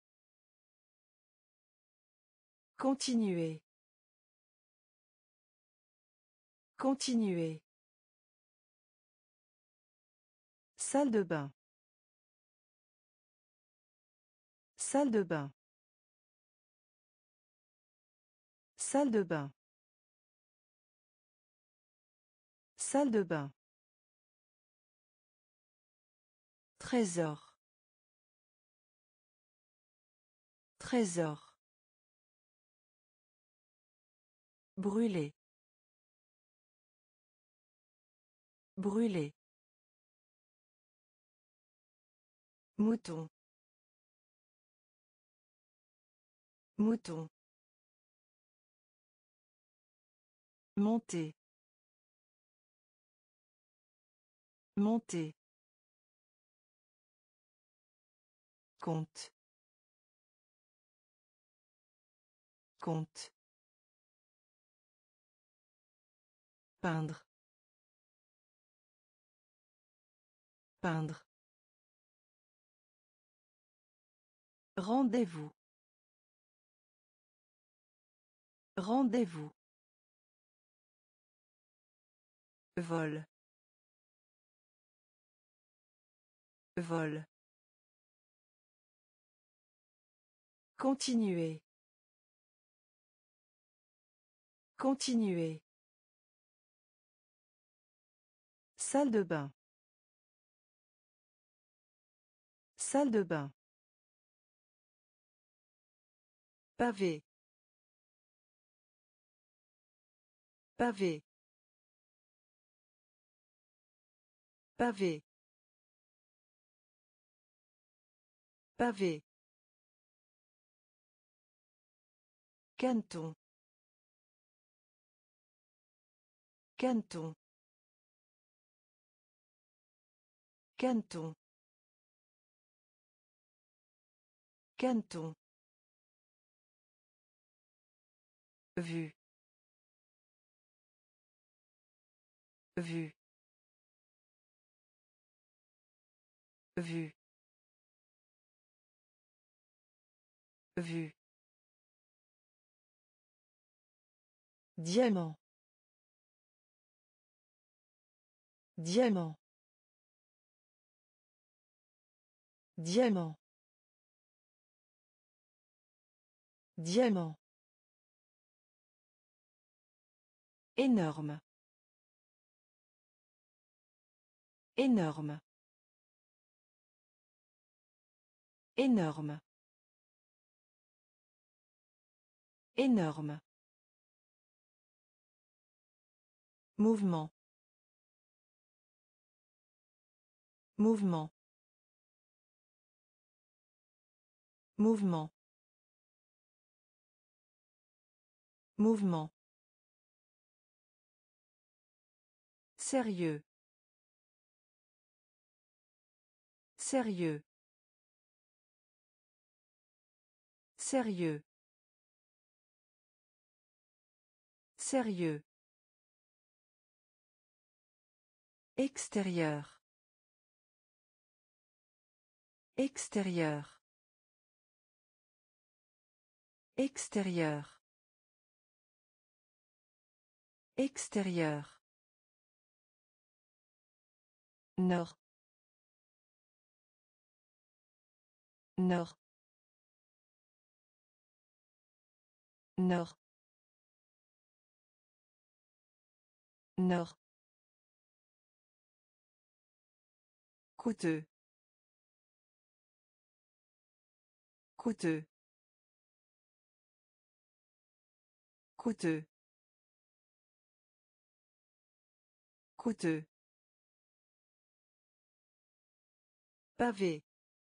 Continuer. Continuer. Salle de bain. Salle de bain. Salle de bain. Salle de bain. Trésor. Trésor. Brûler. Brûler. Mouton. Mouton. Monter. Monter. Compte. Compte. Peindre. Peindre. Rendez-vous. Rendez-vous. Vol. Vol. Continuer. Continuer. Salle de bain. Salle de bain. Pavé. Pavé. Pavé. Pavé. Canton. Canton. Canton. Canton. Vue. Vue. Vue. Vue. Diamant. Diamant. Diamant. Diamant. Énorme. Énorme. Énorme. Énorme. Mouvement. Mouvement. Mouvement. Mouvement. Sérieux. Sérieux. Sérieux. Sérieux. Extérieur. Extérieur. Extérieur. Extérieur. Nord. Nord. Nord. Nord. Coûteux. Coûteux. Coûteux. Coûteux. Pavé.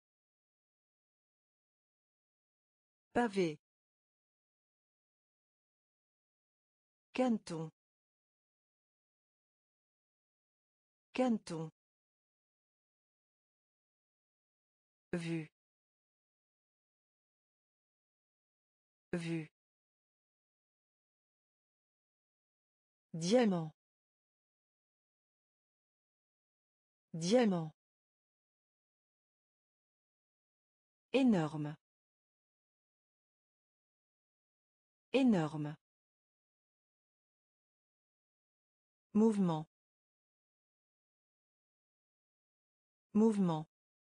Pavé. Canton. Canton. Vue. Vue. Diamant. Diamant. Énorme. Énorme. Mouvement. Mouvement.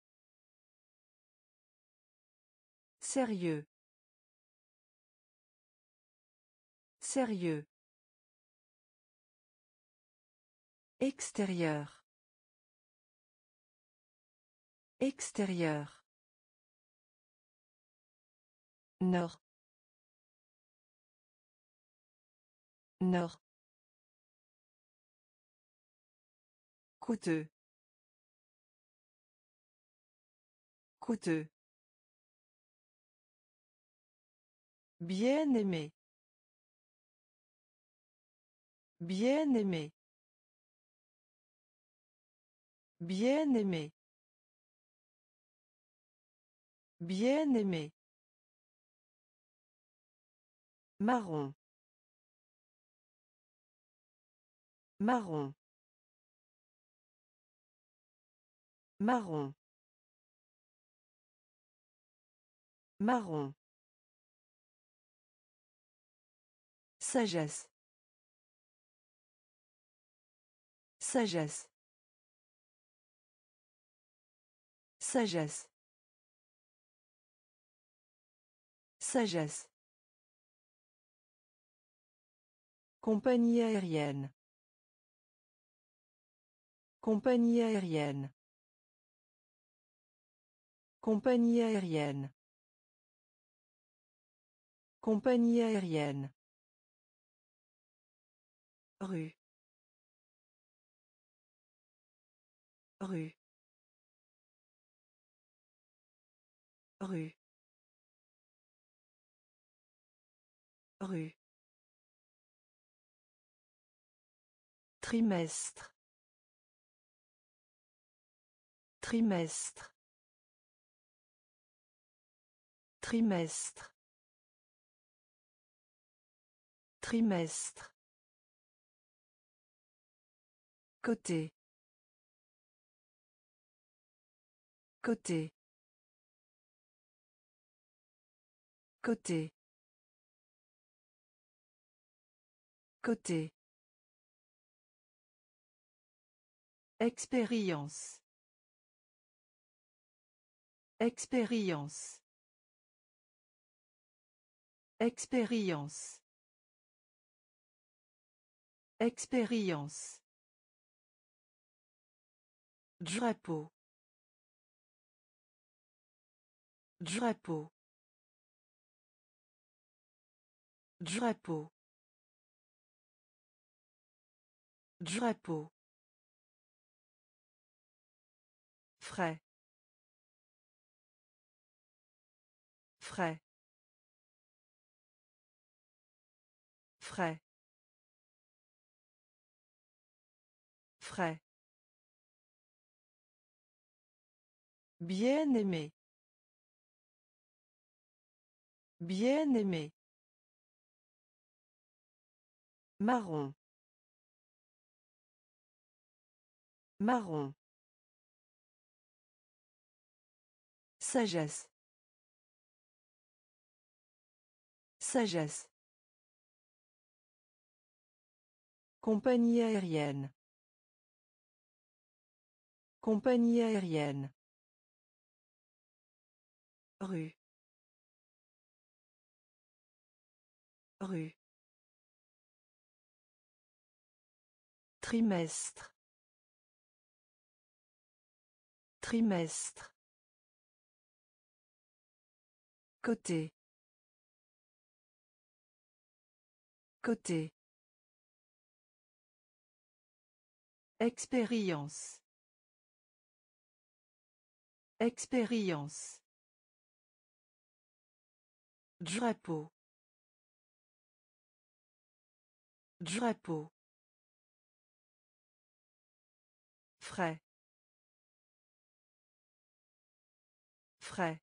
Sérieux. Sérieux. Extérieur. Extérieur. Nord. Nord. Coûteux. Coûteux. Bien-aimé. Bien-aimé. Bien-aimé. Bien-aimé. Marron. Marron. Marron. Marron. Sagesse. Sagesse. Sagesse. Sagesse. Compagnie aérienne. Compagnie aérienne. Compagnie aérienne. Compagnie aérienne. Rue. Rue. Rue. Rue. Trimestre. Trimestre. Trimestre. Trimestre. Côté. Côté. Côté. Côté. Expérience. Expérience. Expérience. Expérience. Drapeau. Drapeau. Drapeau. Drapeau. Frais. Frais. Frais. Frais. Bien-aimé. Bien-aimé. Marron. Marron. Sagesse. Sagesse. Compagnie aérienne. Compagnie aérienne. Rue. Rue. Trimestre. Trimestre. Côté. Côté. Expérience. Expérience. Drapeau. Drapeau. Frais. Frais.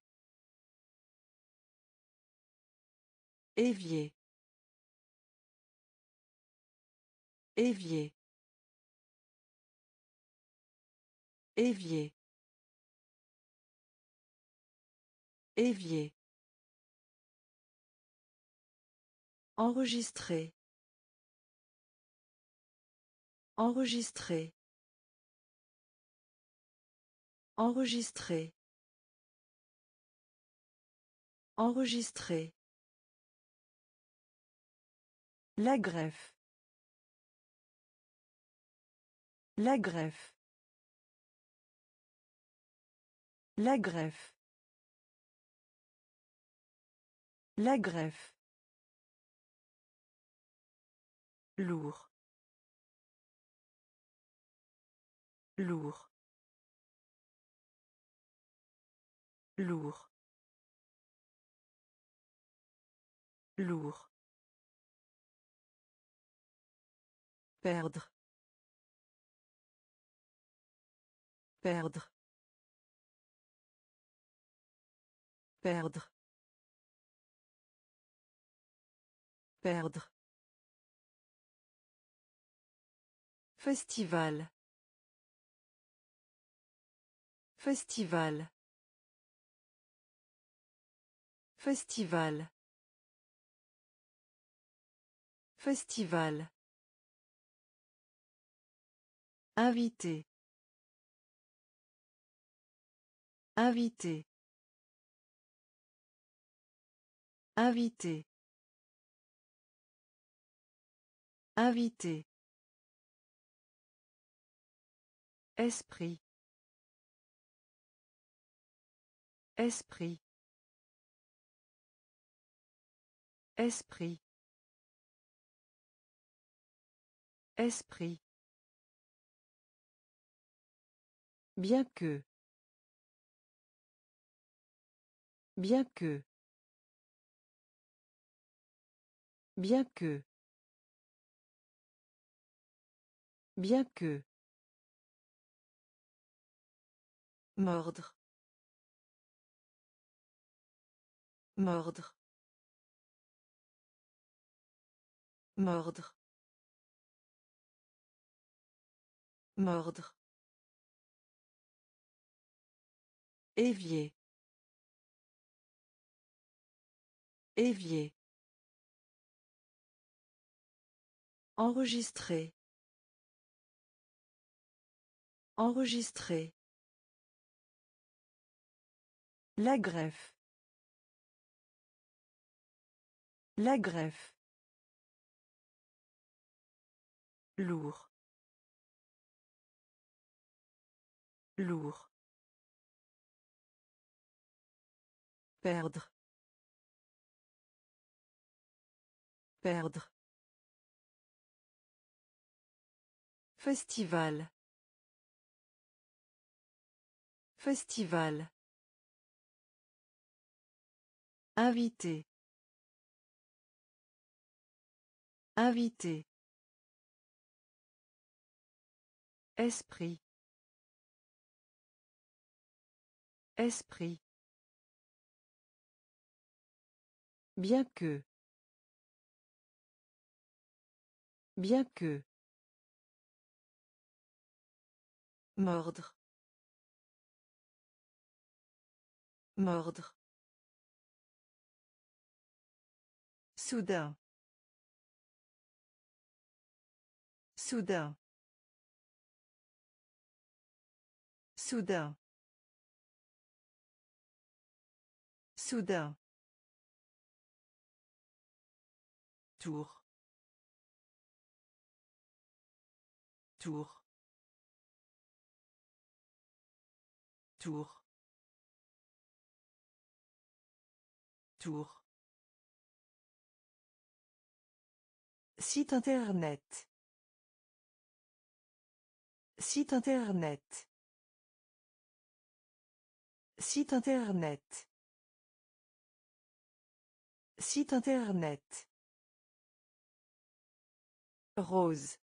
Évier. Évier. Évier. Évier. Enregistrer. Enregistrer. Enregistrer. Enregistrer. La greffe. La greffe. La greffe. La greffe. Lourd. Lourd. Lourd. Lourd. Perdre. Perdre. Perdre. Perdre. Festival. Festival. Festival. Festival. Invité. Invité. Invité. Invité. Esprit. Esprit. Esprit. Esprit. Bien que. Bien que. Bien que. Bien que. Mordre. Mordre. Mordre. Mordre. Évier. Évier. Enregistrer. Enregistrer. La greffe. La greffe. Lourd. Lourd. Perdre. Perdre. Festival. Festival. Invité. Invité. Esprit. Esprit. Bien que. Bien que. Mordre. Mordre. Soudain. Soudain. Soudain. Soudain. Tour. Tour. Tour. Tour. Site internet. Site internet. Site internet. Site internet. Rose.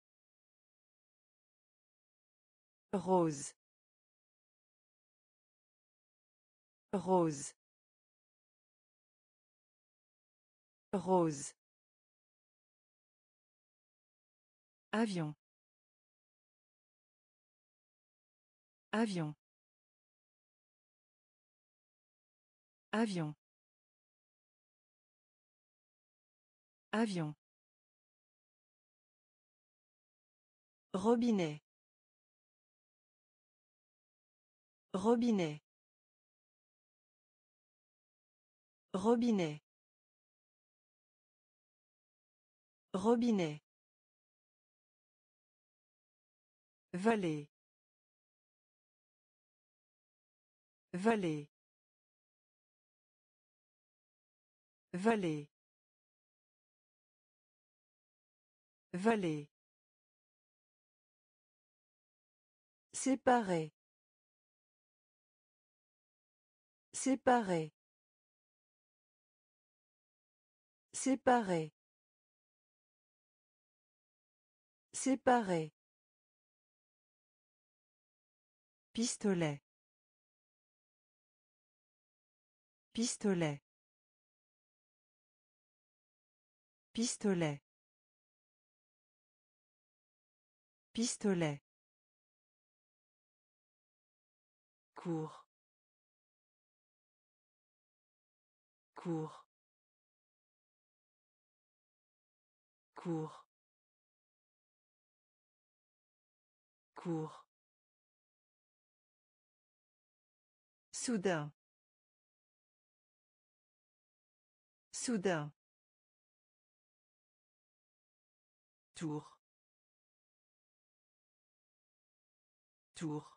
Rose. Rose. Rose. Avion. Avion. Avion. Avion. Robinet. Robinet. Robinet. Robinet. Vallée. Vallée. Vallée. Vallée. Séparer. Séparer. Séparer. Séparer. Pistolet. Pistolet. Pistolet. Pistolet. Cours. Cours. Cours. Cours. Soudain. Soudain. Tour. Tour.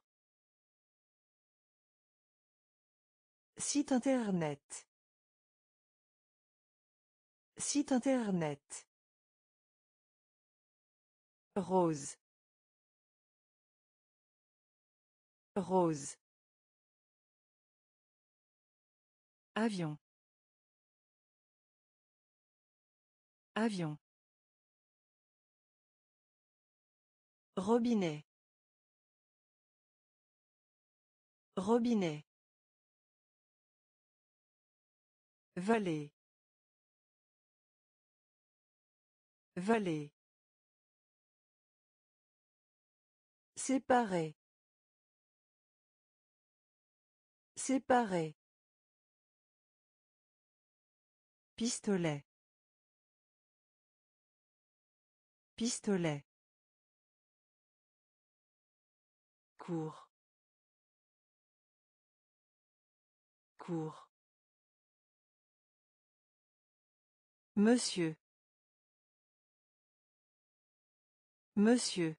Site internet. Site internet. Rose. Rose. Avion. Avion. Robinet. Robinet. Vallée. Vallée. Séparer. Séparer. Pistolet. Pistolet. Cours. Cours. Monsieur. Monsieur.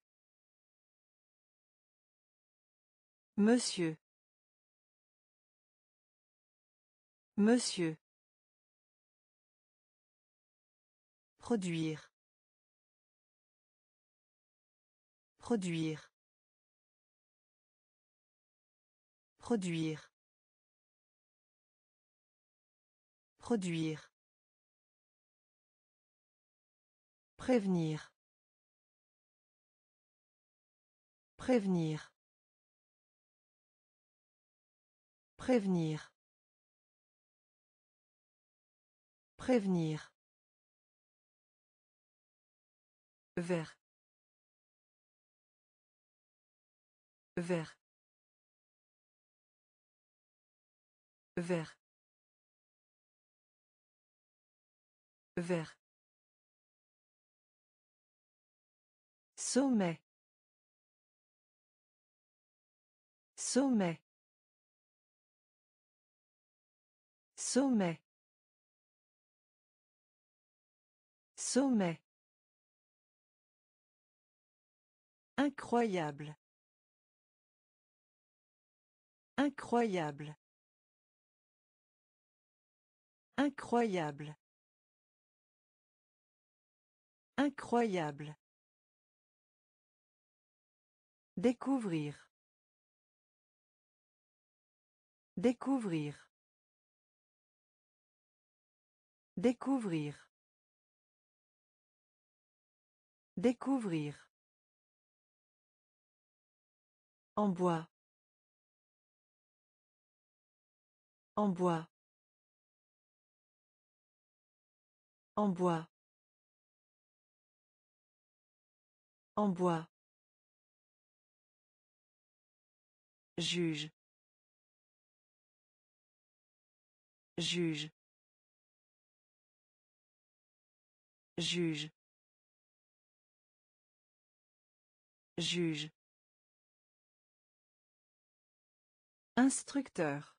Monsieur. Monsieur. Produire. Produire. Produire. Produire. Prévenir. Prévenir. Prévenir. Prévenir. Vert. Vert. Vert. Vert. Sommet. Sommet. Sommet. Sommet. Incroyable. Incroyable. Incroyable. Incroyable. Découvrir. Découvrir. Découvrir. Découvrir. En bois. En bois. En bois. En bois. Juge. Juge. Juge. Juge. Instructeur.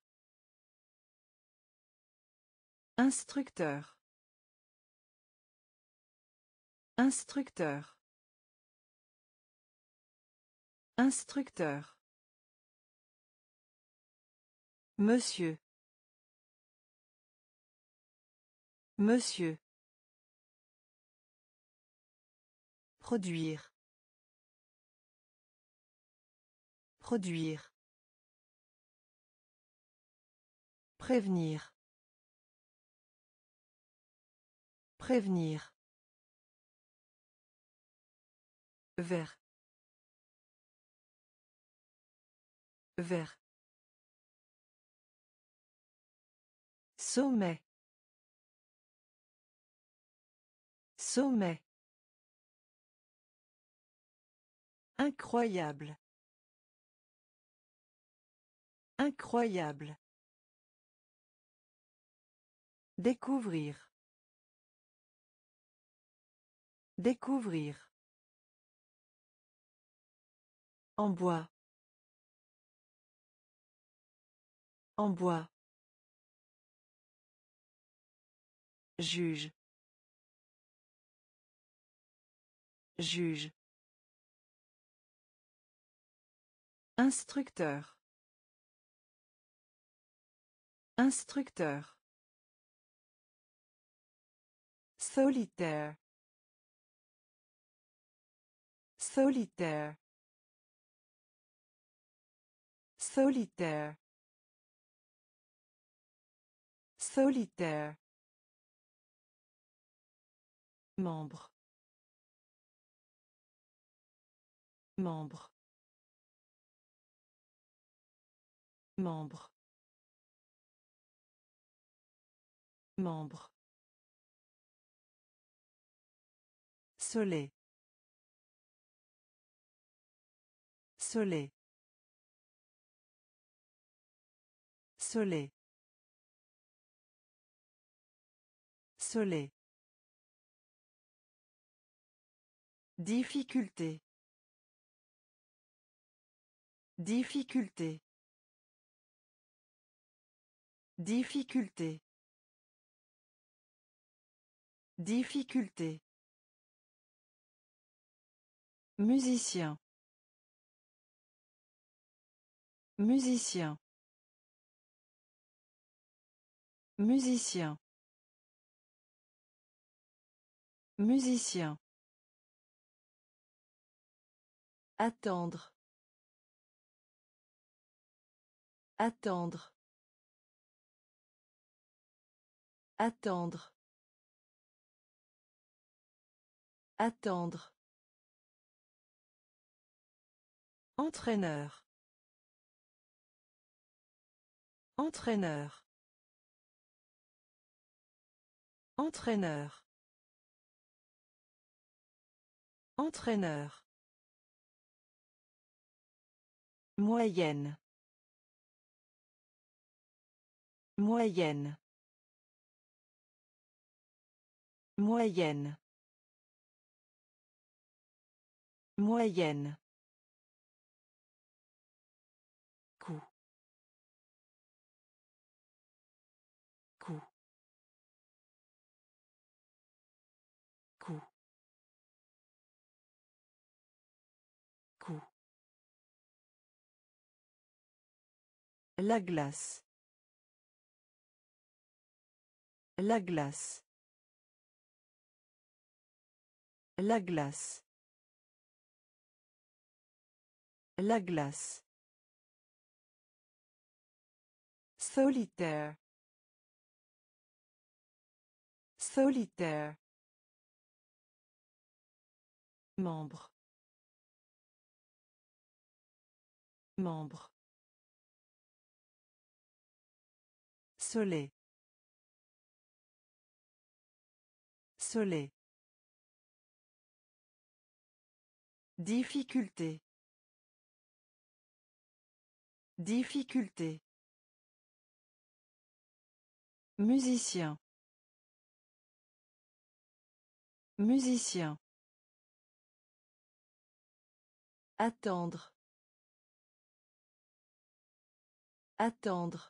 Instructeur. Instructeur. Instructeur. Monsieur. Monsieur. Produire. Produire. Prévenir. Prévenir. Vert. Vert. Sommet. Sommet. Incroyable. Incroyable. Découvrir. Découvrir. En bois. En bois. Juge. Juge. Instructeur. Instructeur. Solitaire. Solitaire. Solitaire. Solitaire. Membre. Membre. Membre. Membre. Soleil. Soleil. Soleil. Soleil. Difficulté. Difficulté. Difficulté. Difficulté. Musicien. Musicien. Musicien. Musicien. Attendre. Attendre. Attendre. Attendre. Entraîneur. Entraîneur. Entraîneur. Entraîneur. Moyenne. Moyenne. Moyenne. Moyenne. Coup. Coup. Coup. Coup. La glace. La glace. La glace. La glace. Solitaire. Solitaire. Membre. Membre. Soleil. Soleil. Difficulté. Difficulté. Musicien. Musicien. Attendre. Attendre.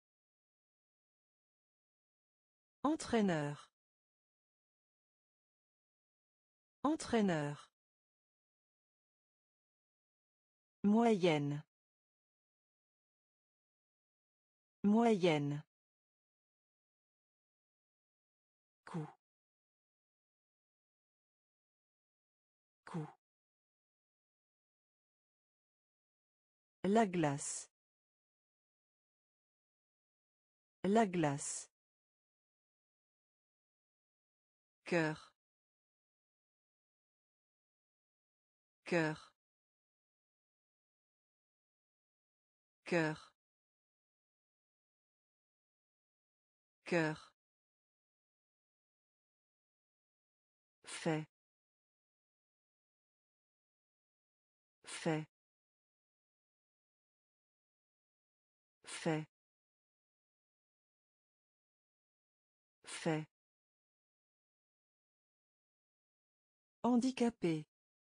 Entraîneur. Entraîneur. Moyenne. Moyenne. Coup. Coup. La glace. La glace. Cœur. Cœur. Cœur. Cœur. Fait. Fait. Fait. Fait. Handicapé.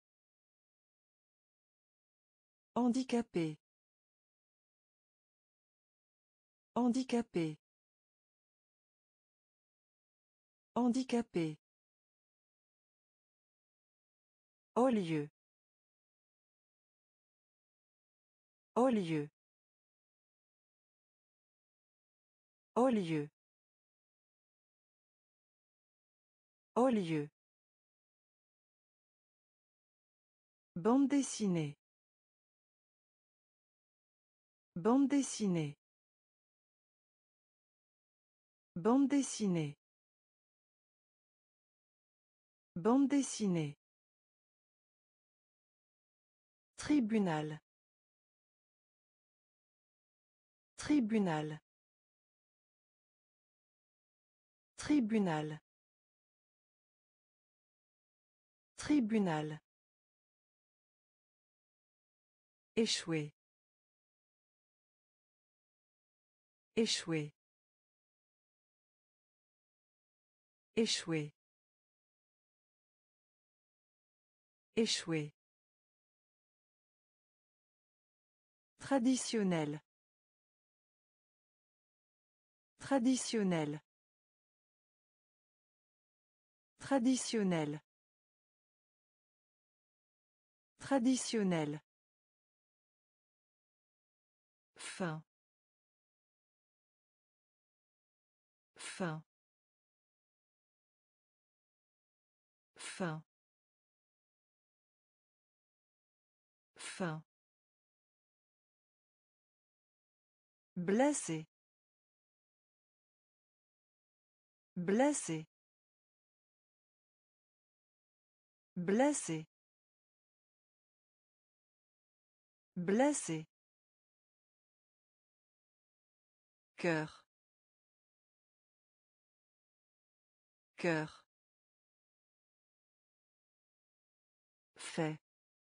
Handicapé. Handicapé. Handicapé. Au lieu. Au lieu. Au lieu. Au lieu. Bande dessinée. Bande dessinée. Bande dessinée. Bande dessinée. Tribunal. Tribunal. Tribunal. Tribunal. Échouer. Échouer. Échouer. Échouer. Traditionnel. Traditionnel. Traditionnel. Traditionnel. Fin. Fin. Fin. Fin. Blessé. Blessé. Blessé. Blessé. Cœur. Cœur. Fait.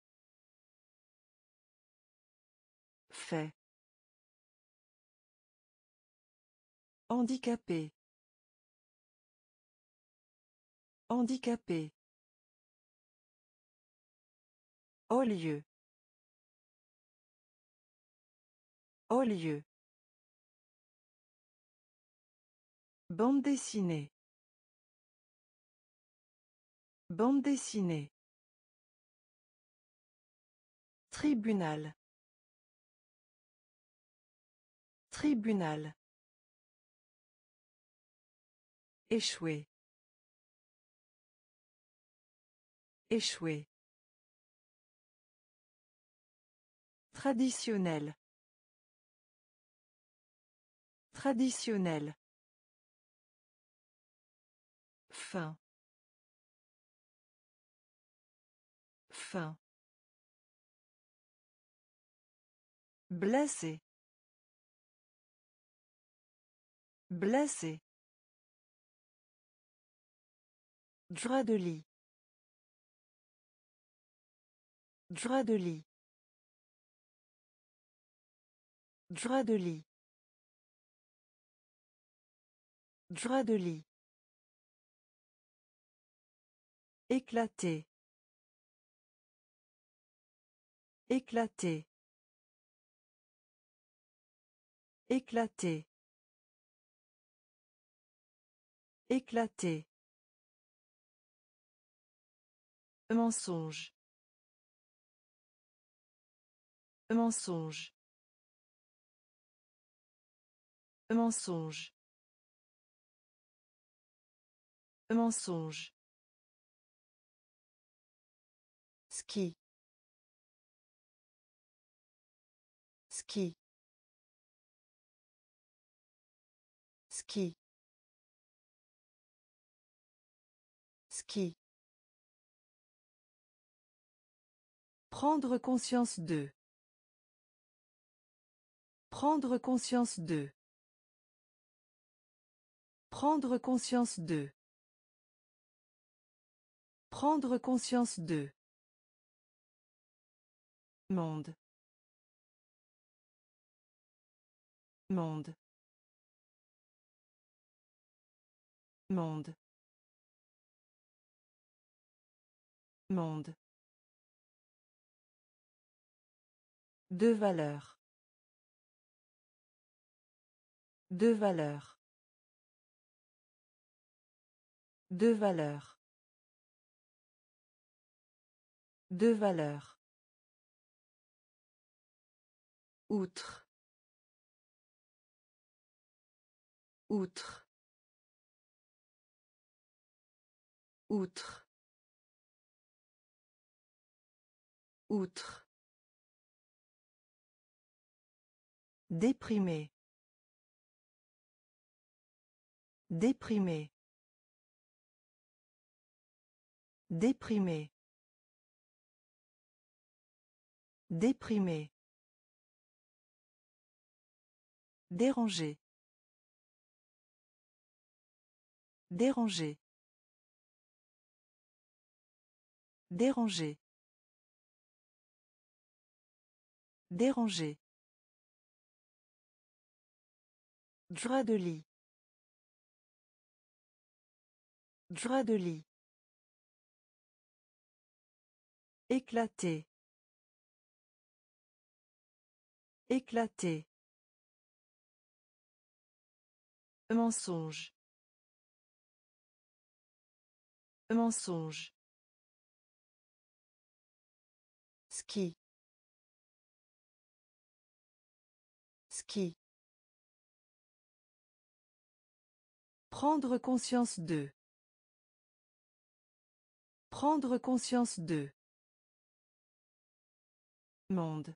Fait. Handicapé. Handicapé. Au lieu. Au lieu. Bande dessinée. Bande dessinée. Tribunal. Tribunal. Échouer. Échouer. Traditionnel. Traditionnel. Fin. Fin. Blessé. Blessé. Drap de lit. Drap de lit. Drap de lit. Drap de lit. Éclater. Éclater. Éclater. Éclater. Mensonge. Mensonge. Mensonge. Mensonge. Ski. Ski. Ski. Ski. Prendre conscience de. Prendre conscience de. Prendre conscience de. Prendre conscience de. Monde. Monde. Monde. Monde. De valeur. De valeur. De valeur. De valeur. Outre. Outre. Outre. Outre. Déprimé. Déprimé. Déprimé. Déprimé. Déranger. Déranger. Déranger. Déranger. Drap de lit. Drap de lit. Éclater. Éclater. Mensonge. Mensonge. Ski. Ski. Prendre conscience de. Prendre conscience de. Monde.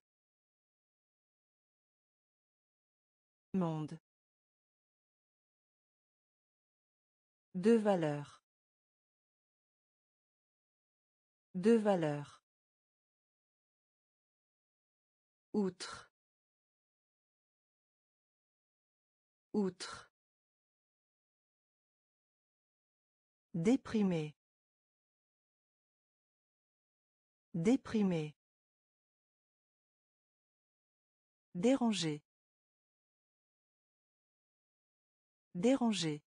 Monde. De valeur. De valeur. Outre. Outre. Déprimé. Déprimé. Déranger. Déranger.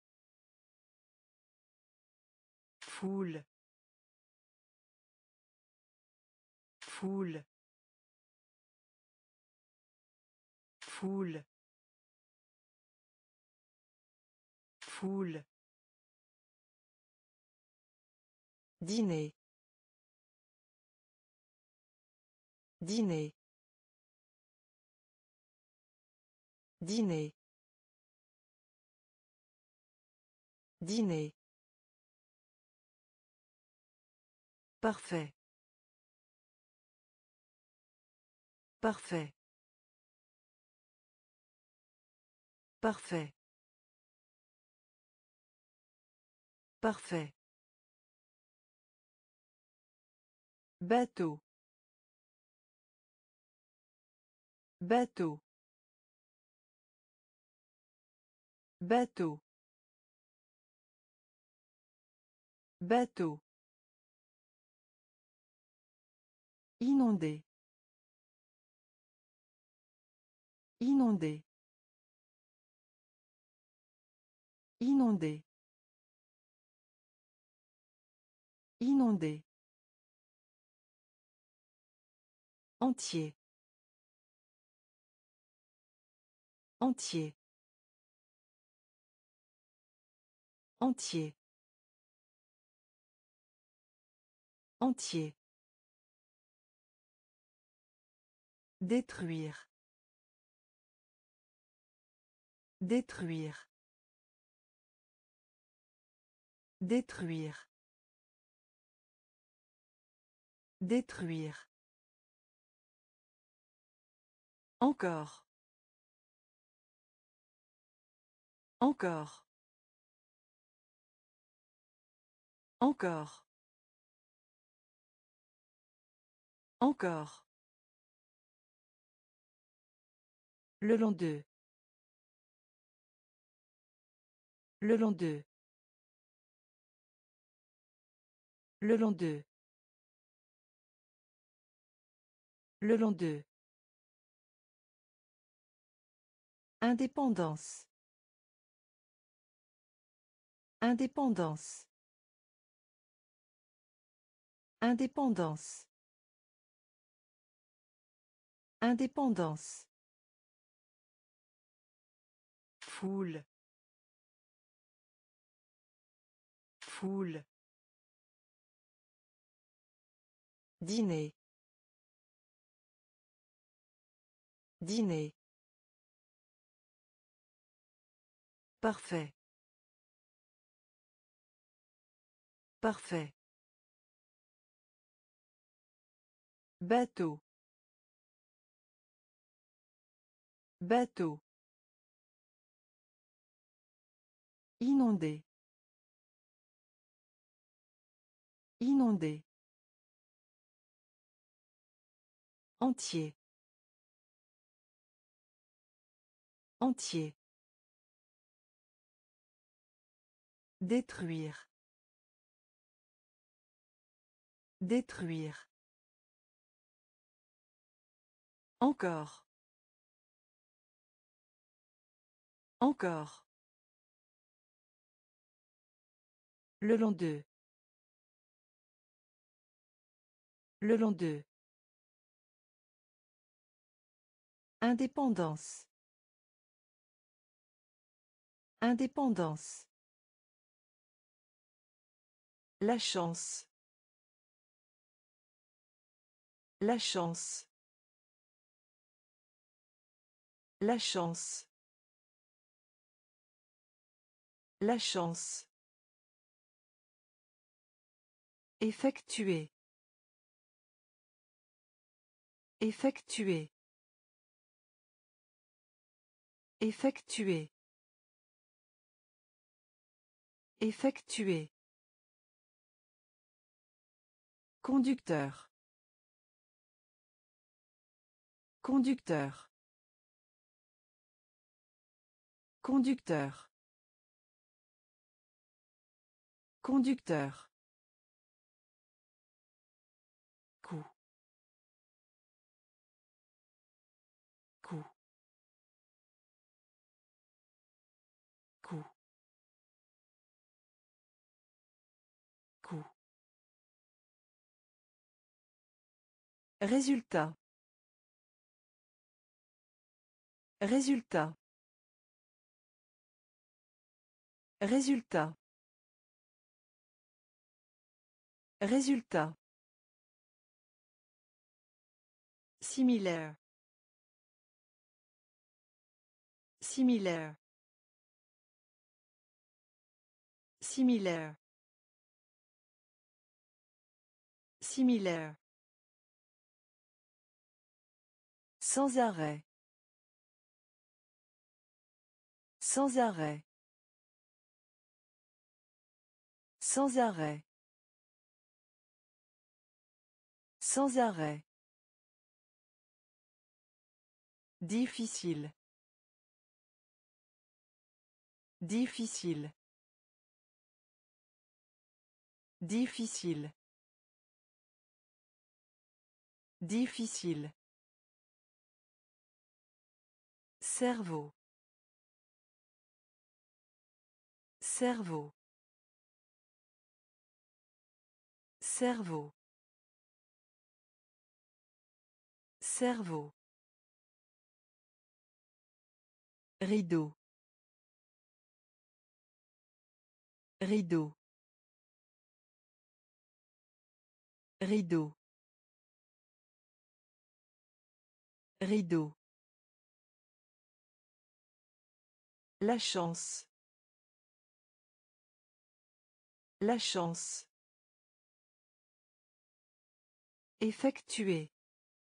Foule. Foule. Foule. Foule. Dîner. Dîner. Dîner. Dîner. Parfait. Parfait. Parfait. Parfait. Bateau. Bateau. Bateau. Bateau. Inondé. Inondé. Inondé. Inondé. Entier. Entier. Entier. Entier. Détruire. Détruire. Détruire. Détruire. Encore. Encore. Encore. Encore. Le long d'eux. Le long d'eux. Le long d'eux. Le long d'eux. Indépendance. Indépendance. Indépendance. Indépendance. Foule. Foule. Dîner. Dîner. Parfait. Parfait. Bateau. Bateau. Inondé. Inondé. Entier. Entier. Détruire. Détruire. Encore. Encore. Le long d'eux. Le long d'eux. Indépendance. Indépendance. La chance. La chance. La chance. La chance. Effectuer. Effectuer. Effectuer. Effectuer. Conducteur. Conducteur. Conducteur. Conducteur. Coup. Coup. Coup. Coup. Résultat. Résultat. Résultat. Résultat. Similaire. Similaire. Similaire. Similaire. Sans arrêt. Sans arrêt. Sans arrêt. Sans arrêt. Difficile. Difficile. Difficile. Difficile. Cerveau. Cerveau. Cerveau. Cerveau. Rideau. Rideau. Rideau. Rideau. La chance. La chance. Effectuer.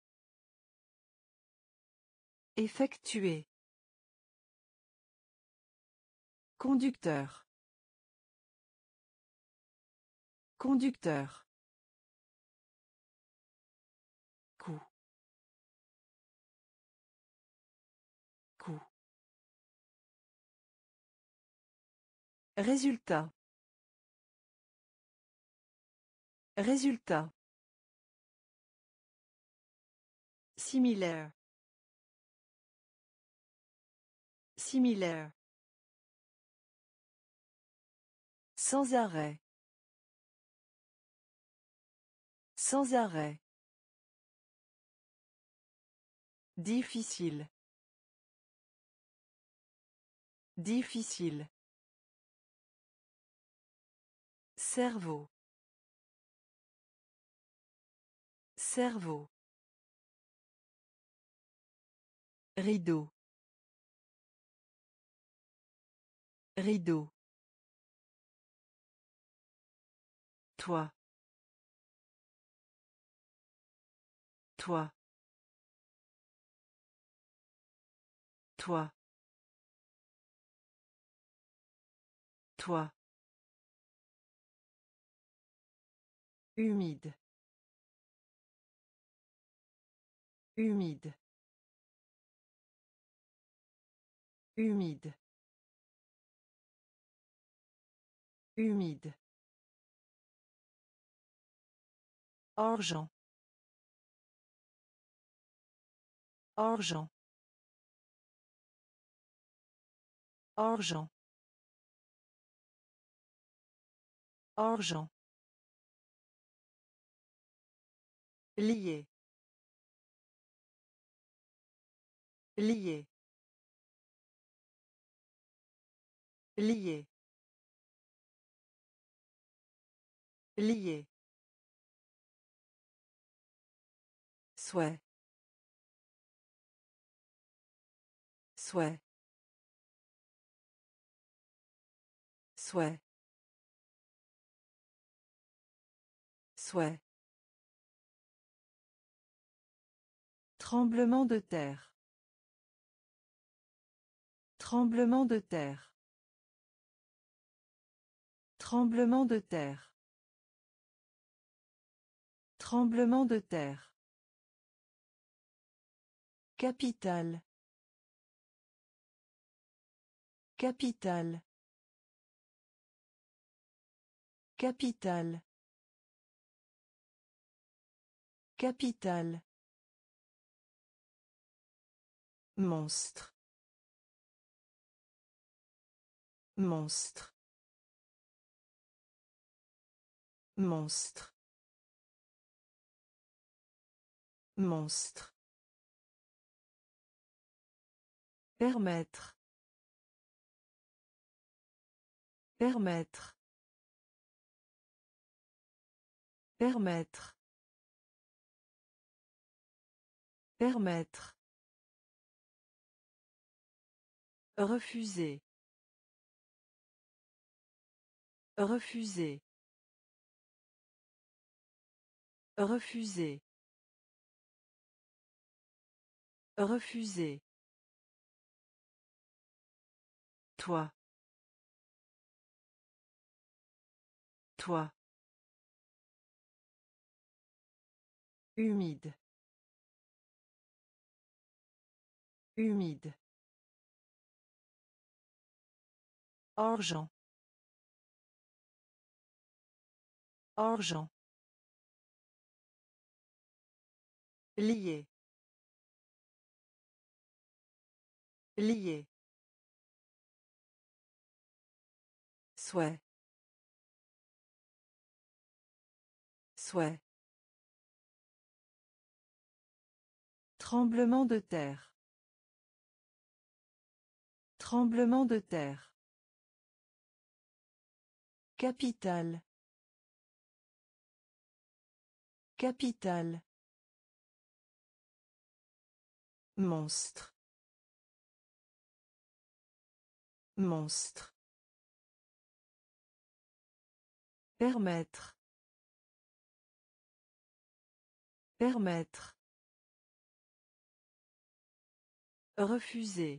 Effectuer. Conducteur. Conducteur. Coup. Coup. Résultat. Résultat. Similaire. Similaire. Sans arrêt. Sans arrêt. Difficile. Difficile. Cerveau. Cerveau. Rideau. Rideau. Toi. Toi. Toi. Toi. Humide. Humide. Humide. Humide. Argent. Argent. Argent. Argent. Lié. Lié. Lié. Lié. Souhait. Souhait. Souhait. Souhait. Tremblement de terre. Tremblement de terre. Tremblement de terre. Tremblement de terre. Capitale. Capitale. Capitale. Capitale. Monstre. Monstre. Monstre. Monstre. Permettre. Permettre. Permettre. Permettre. Refuser. Refuser. Refuser. Refuser. Toi. Toi. Humide. Humide. Argent. Argent. Lié. Lié. Souhait. Souhait. Tremblement de terre. Tremblement de terre. Capitale. Capitale. Monstre. Monstre. Permettre. Permettre. Refuser.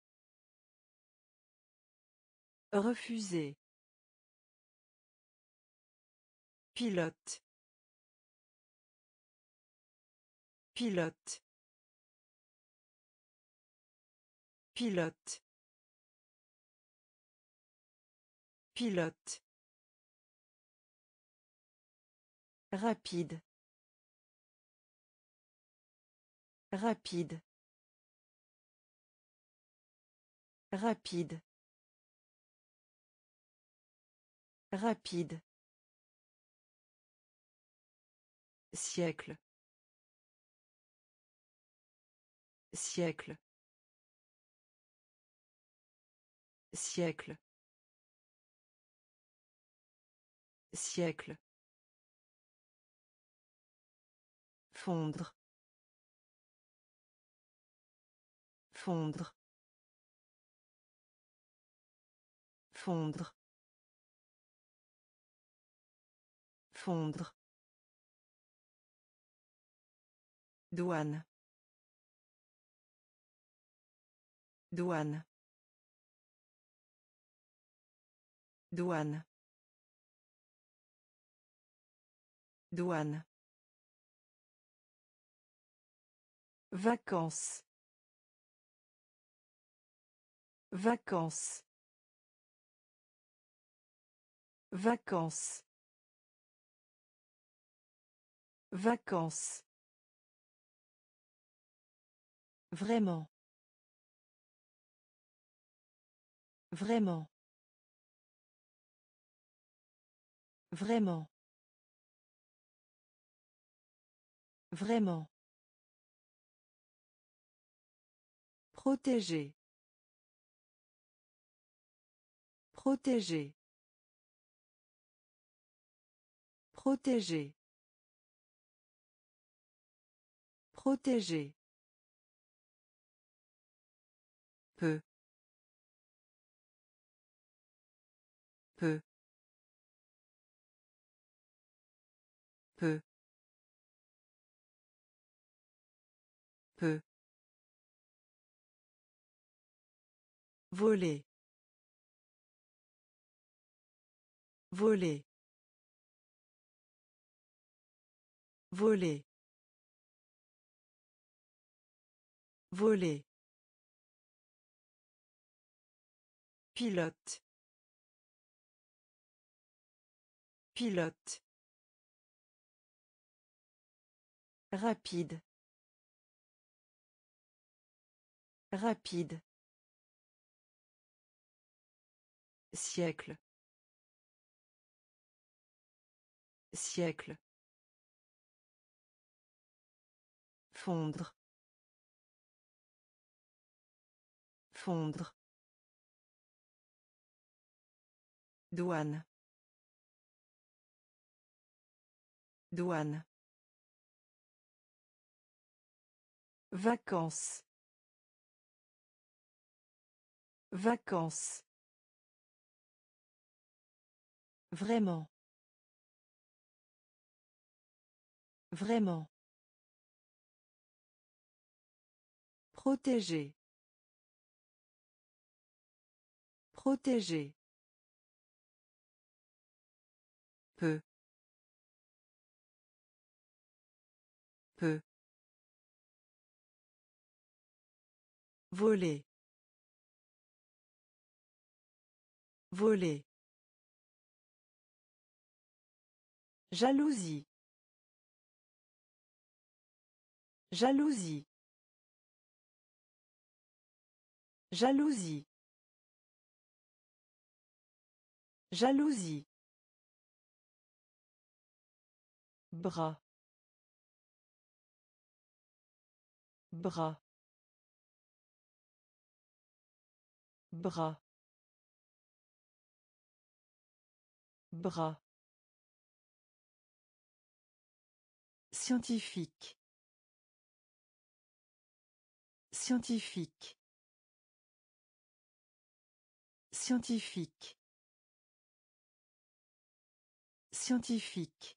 Refuser. Pilote. Pilote. Pilote. Pilote. Rapide. Rapide. Rapide. Rapide. Siècle. Siècle. Siècle. Siècle. Fondre. Fondre. Fondre. Fondre. Douane. Douane. Douane. Douane. Vacances. Vacances. Vacances. Vacances. Vraiment. Vraiment. Vraiment. Vraiment. Protéger. Protéger. Protéger. Protéger. Peu. Peu. Peu. Peu. Voler. Voler. Voler. Voler. Pilote. Pilote. Rapide. Rapide. Siècle. Siècle. Fondre. Fondre. Douane. Douane. Vacances. Vacances. Vraiment. Vraiment. Protéger. Protéger. Peu. Peu. Voler. Voler. Jalousie. Jalousie. Jalousie. Jalousie. Bras. Bras. Bras. Bras. Scientifique. Scientifique. Scientifique. Scientifique.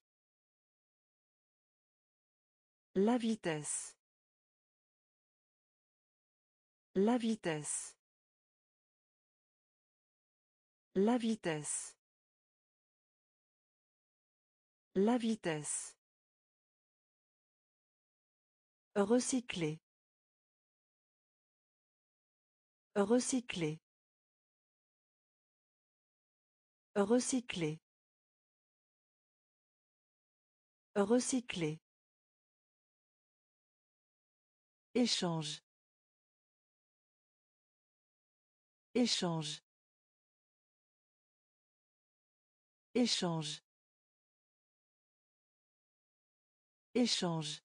La vitesse. La vitesse. La vitesse. La vitesse. Recycler. Recycler. Recycler. Recycler. Échange. Échange. Échange. Échange.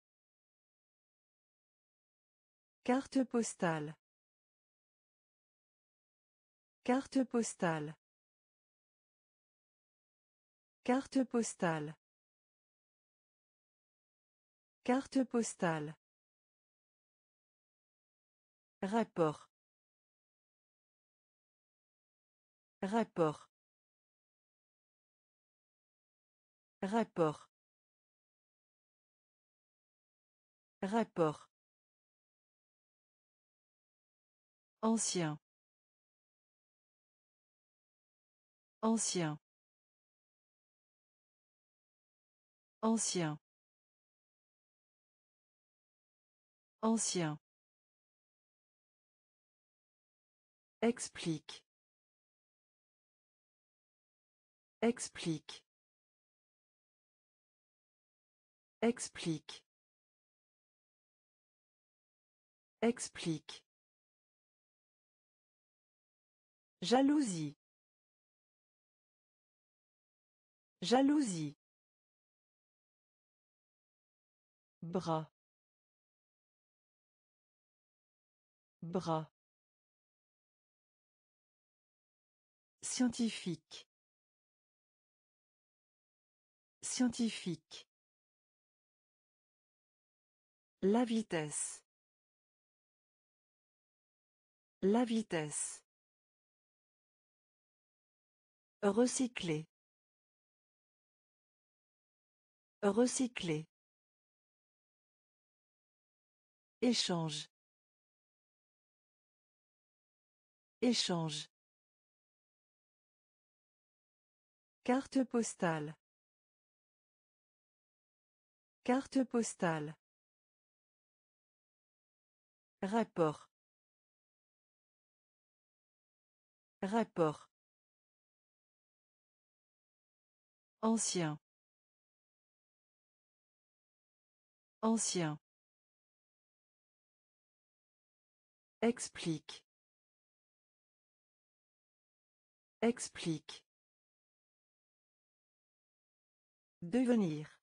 Carte postale. Carte postale. Carte postale. Carte postale. Rapport. Rapport. Rapport. Rapport. Ancien. Ancien. Ancien. Ancien. Explique. Explique. Explique. Explique. Jalousie. Jalousie. Bras. Bras. Scientifique. Scientifique. La vitesse. La vitesse. Recycler. Recycler. Échange. Échange. Carte postale. Carte postale. Rapport. Rapport. Ancien. Ancien. Explique. Explique. Devenir.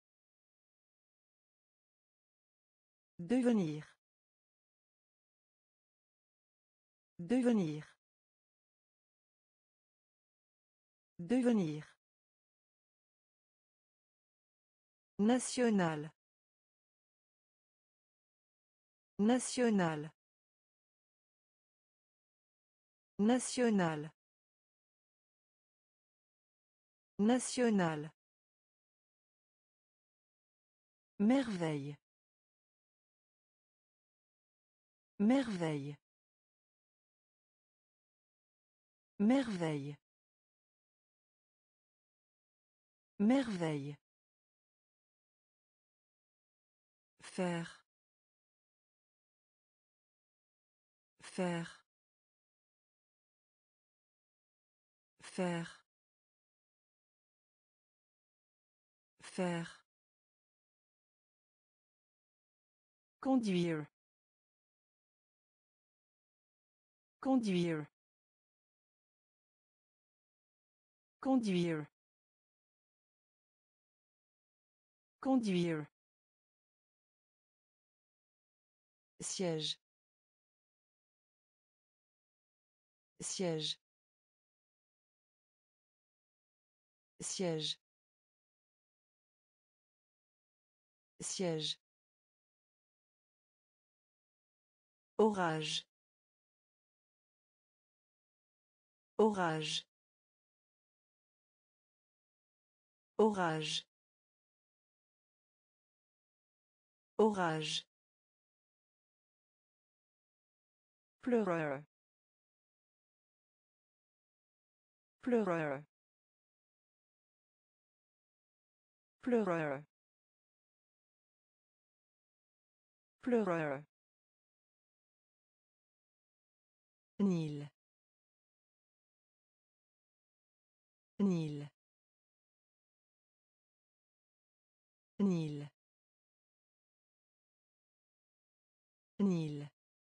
Devenir. Devenir. Devenir. National. National. National. National. Merveille. Merveille. Merveille. Merveille. Faire. Faire. Faire. Faire. Conduire. Conduire. Conduire. Conduire. Siège. Siège. Siège. Siège. Orage. Orage. Orage. Orage. Pleureur. Pleureur. Pleureur. Pleureur. Nil. Nil. Nil. Nil.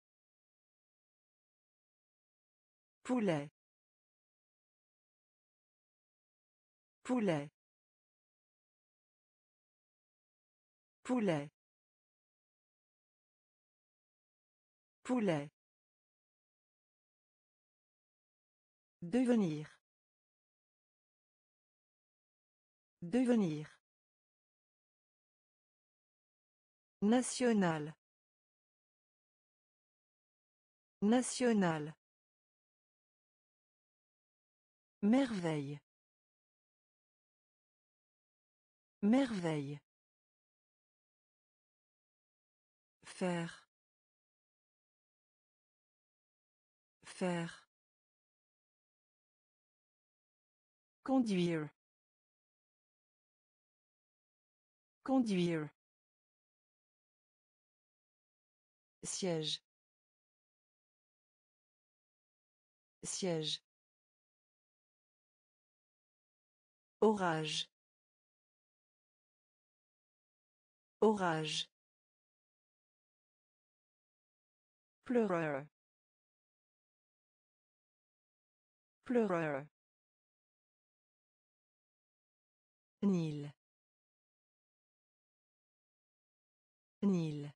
Poulet. Poulet. Poulet. Poulet. Devenir. Devenir. National. National. Merveille. Merveille. Faire. Faire. Conduire. Conduire. Siège. Siège. Orage. Orage. Pleureur. Pleureur. Nil. Nil.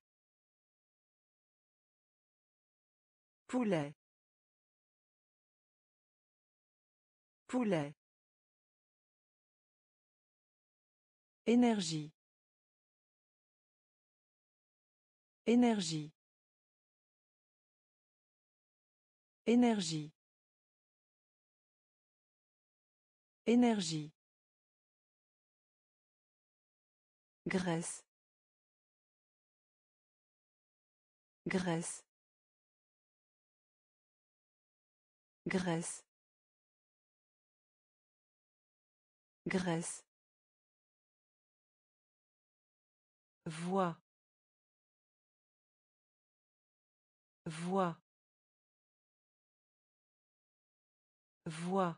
Poulet. Poulet. Énergie. Énergie. Énergie. Énergie. Graisse. Graisse. Graisse. Graisse. Voix. Voix. Voix.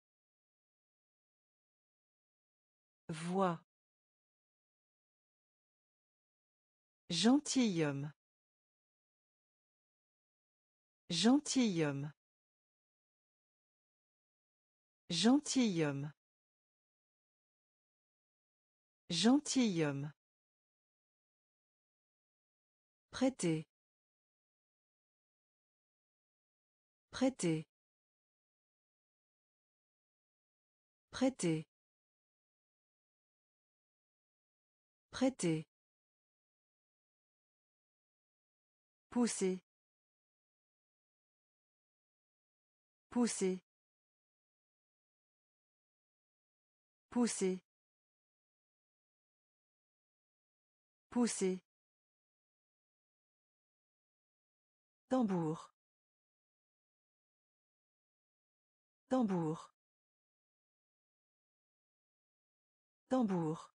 Voix. Gentilhomme. Gentilhomme. Gentilhomme. Gentilhomme. Prêter. Prêter. Prêter. Prêter. Pousser. Pousser. Pousser. Pousser. Tambour. Tambour. Tambour.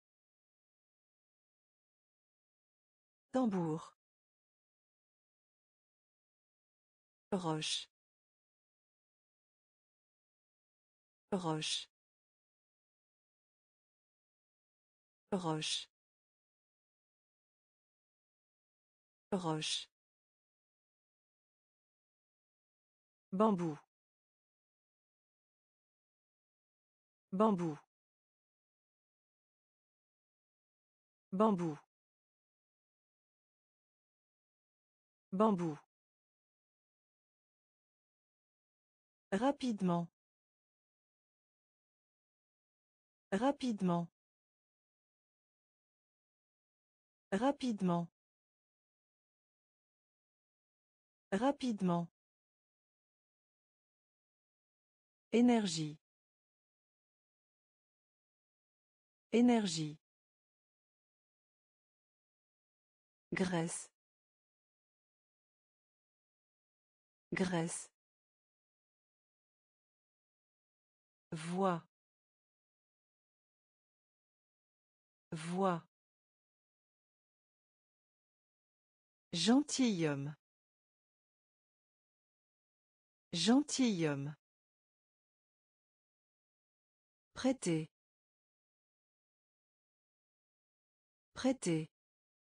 Tambour. Roche. Roche. Roche. Roche. Bambou. Bambou. Bambou. Bambou. Rapidement. Rapidement. Rapidement. Rapidement. Énergie. Énergie. Graisse. Graisse. Voix. Voix. Gentilhomme. Gentilhomme. Prêter. Prêter.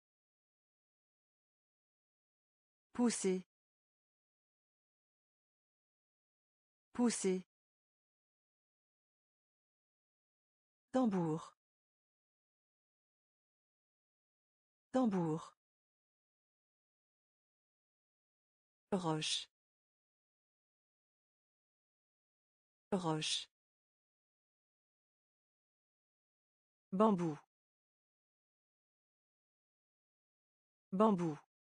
Pousser. Pousser. Tambour. Tambour. Roche. Roche. Bambou. Bambou.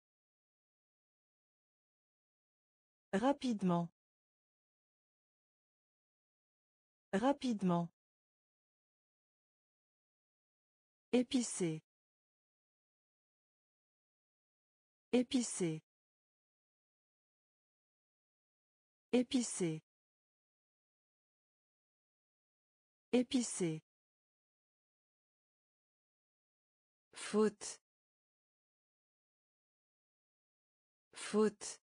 Rapidement. Rapidement. Épicé. Épicé. Épicé. Épicé. Faute. Faute.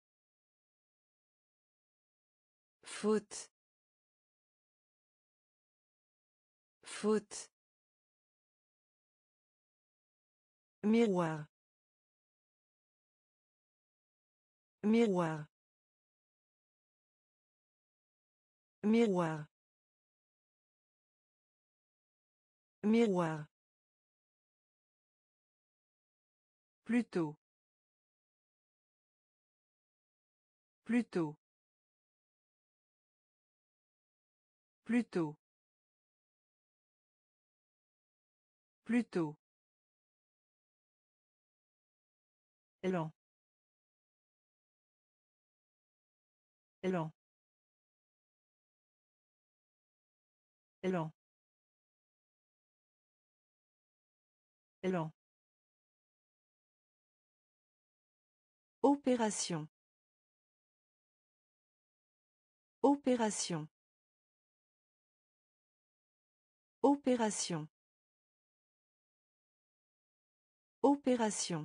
Faute. Faute. Miroir. Miroir. Miroir. Miroir. Plutôt. Plutôt. Plutôt. Plutôt. Élan. Élan. Élan. Élan. Opération. Opération. Opération. Opération.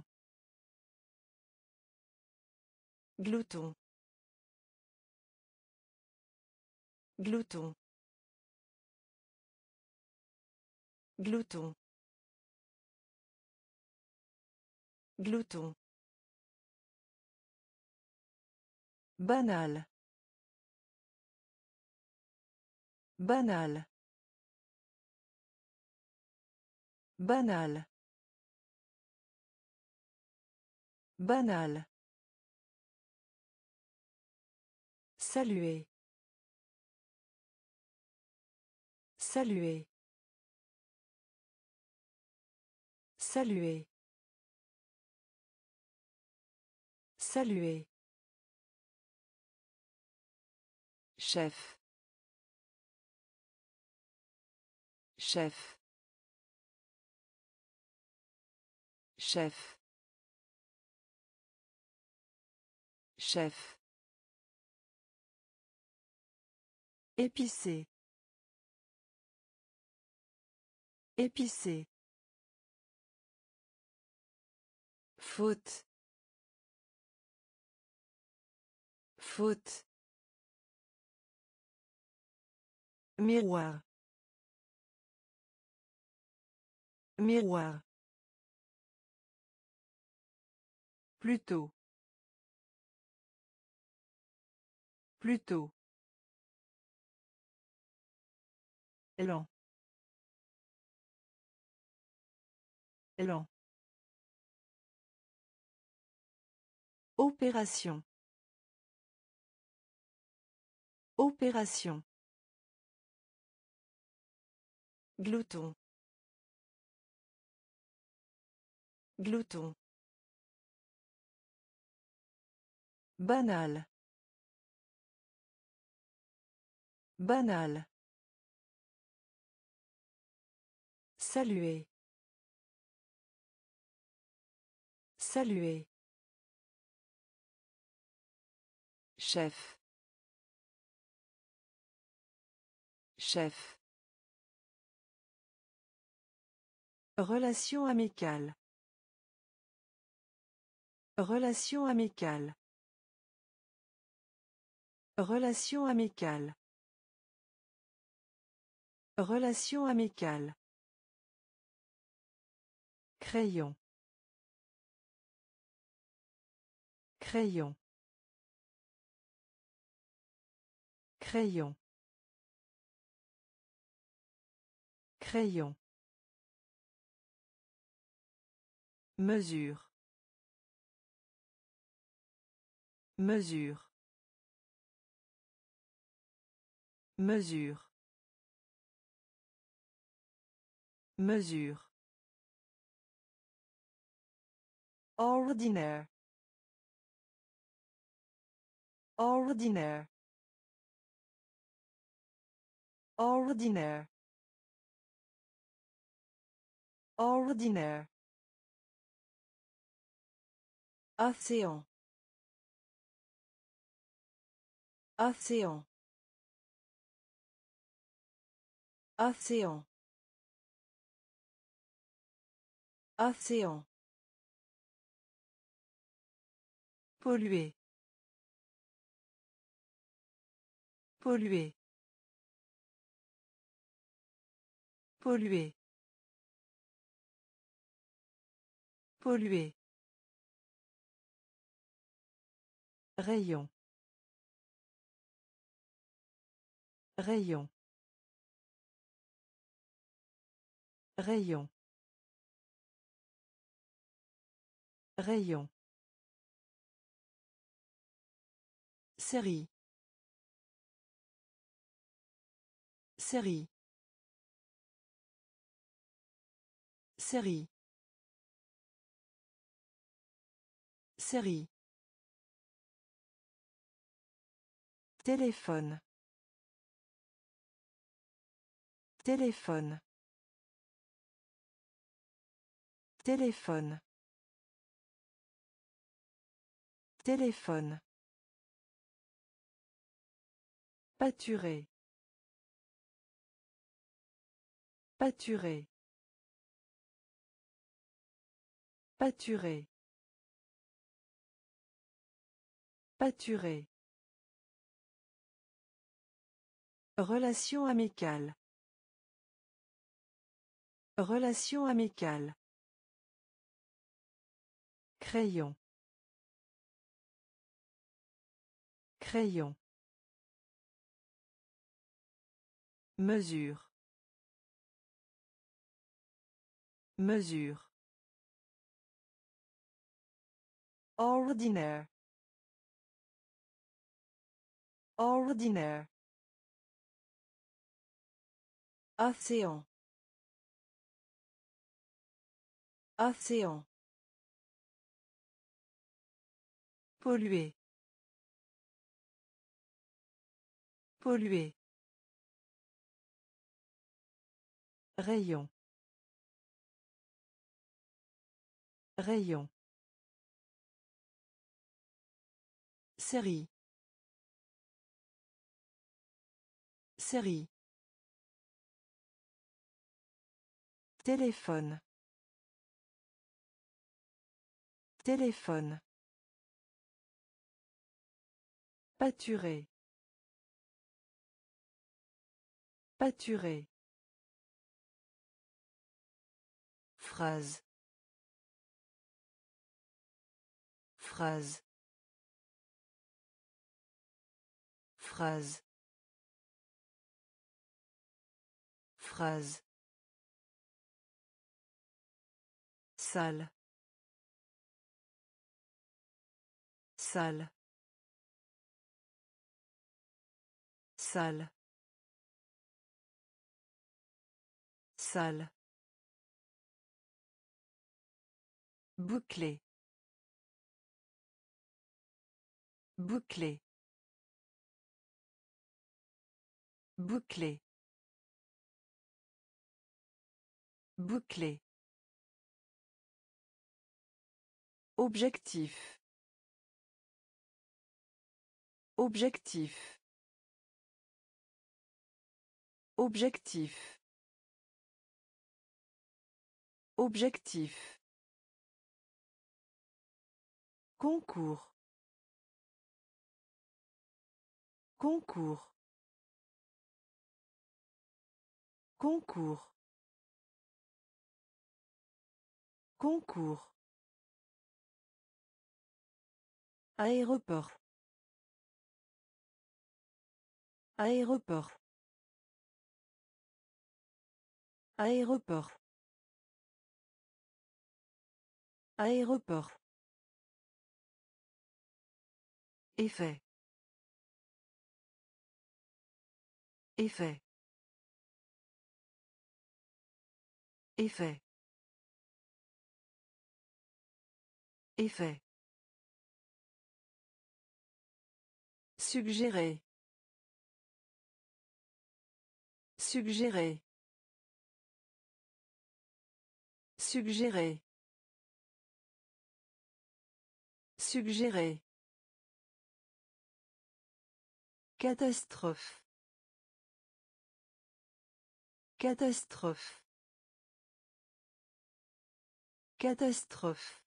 Glouton. Glouton. Glouton. Glouton. Banal. Banal. Banal. Banal. Saluer. Saluer. Saluer. Saluer. Chef. Chef. Chef. Chef. Épicé. Épicé. Faute. Faute. Miroir. Miroir. Plutôt. Plutôt. Élan. Élan. Opération. Opération. Glouton. Glouton. Banal. Banal. Saluer. Saluer. Chef. Chef. Relation amicale. Relation amicale. Relation amicale. Relation amicale. Crayon. Crayon. Crayon. Crayon. Mesure. Mesure. Mesure. Mesure. Ordinaire. Ordinaire. Ordinaire. Ordinaire. Océan. Océan. Océan. Océan. Polluer. Polluer. Polluer. Polluer. Rayon. Rayon. Rayon. Rayon. Série. Série. Série. Série. Téléphone. Téléphone. Téléphone. Téléphone. Pâturer. Pâturer. Pâturer. Pâturer. Relation amicale. Relation amicale. Crayon. Crayon. Mesure. Mesure. Ordinaire. Ordinaire. Océan. Océan. Polluer. Polluer. Rayon. Rayon. Série. Série. Téléphone. Téléphone. Pâturer. Pâturer. Phrase. Phrase. Phrase. Phrase. Salle. Salle. Salle. Salle. Bouclé. Bouclé. Bouclé. Bouclé. Objectif. Objectif. Objectif. Objectif. Concours. Concours. Concours. Concours. Aéroport. Aéroport. Aéroport. Aéroport. Effet. Effet. Effet. Effet. Suggérer. Suggérer. Suggérer. Suggérer. Catastrophe. Catastrophe. Catastrophe.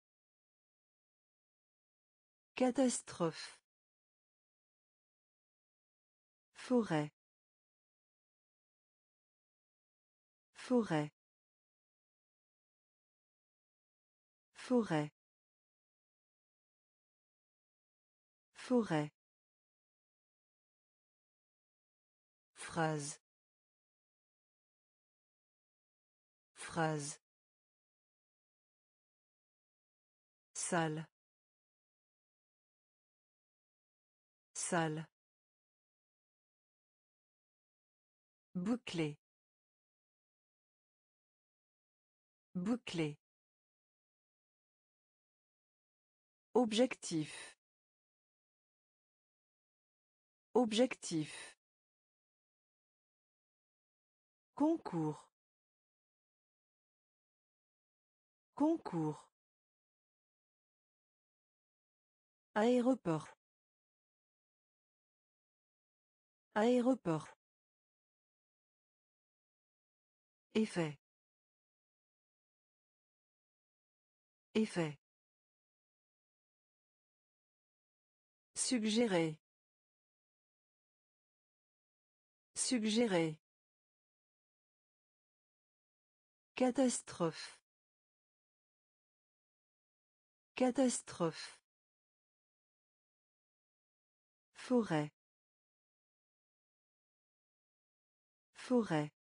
Catastrophe. Forêt. Forêt. Forêt. Forêt. Phrase. Phrase. Salle. Salle. Bouclé. Bouclé. Objectif. Objectif. Concours. Concours. Aéroport. Aéroport. Effet. Effet. Suggérer. Suggérer. Catastrophe. Catastrophe. Forêt. Forêt.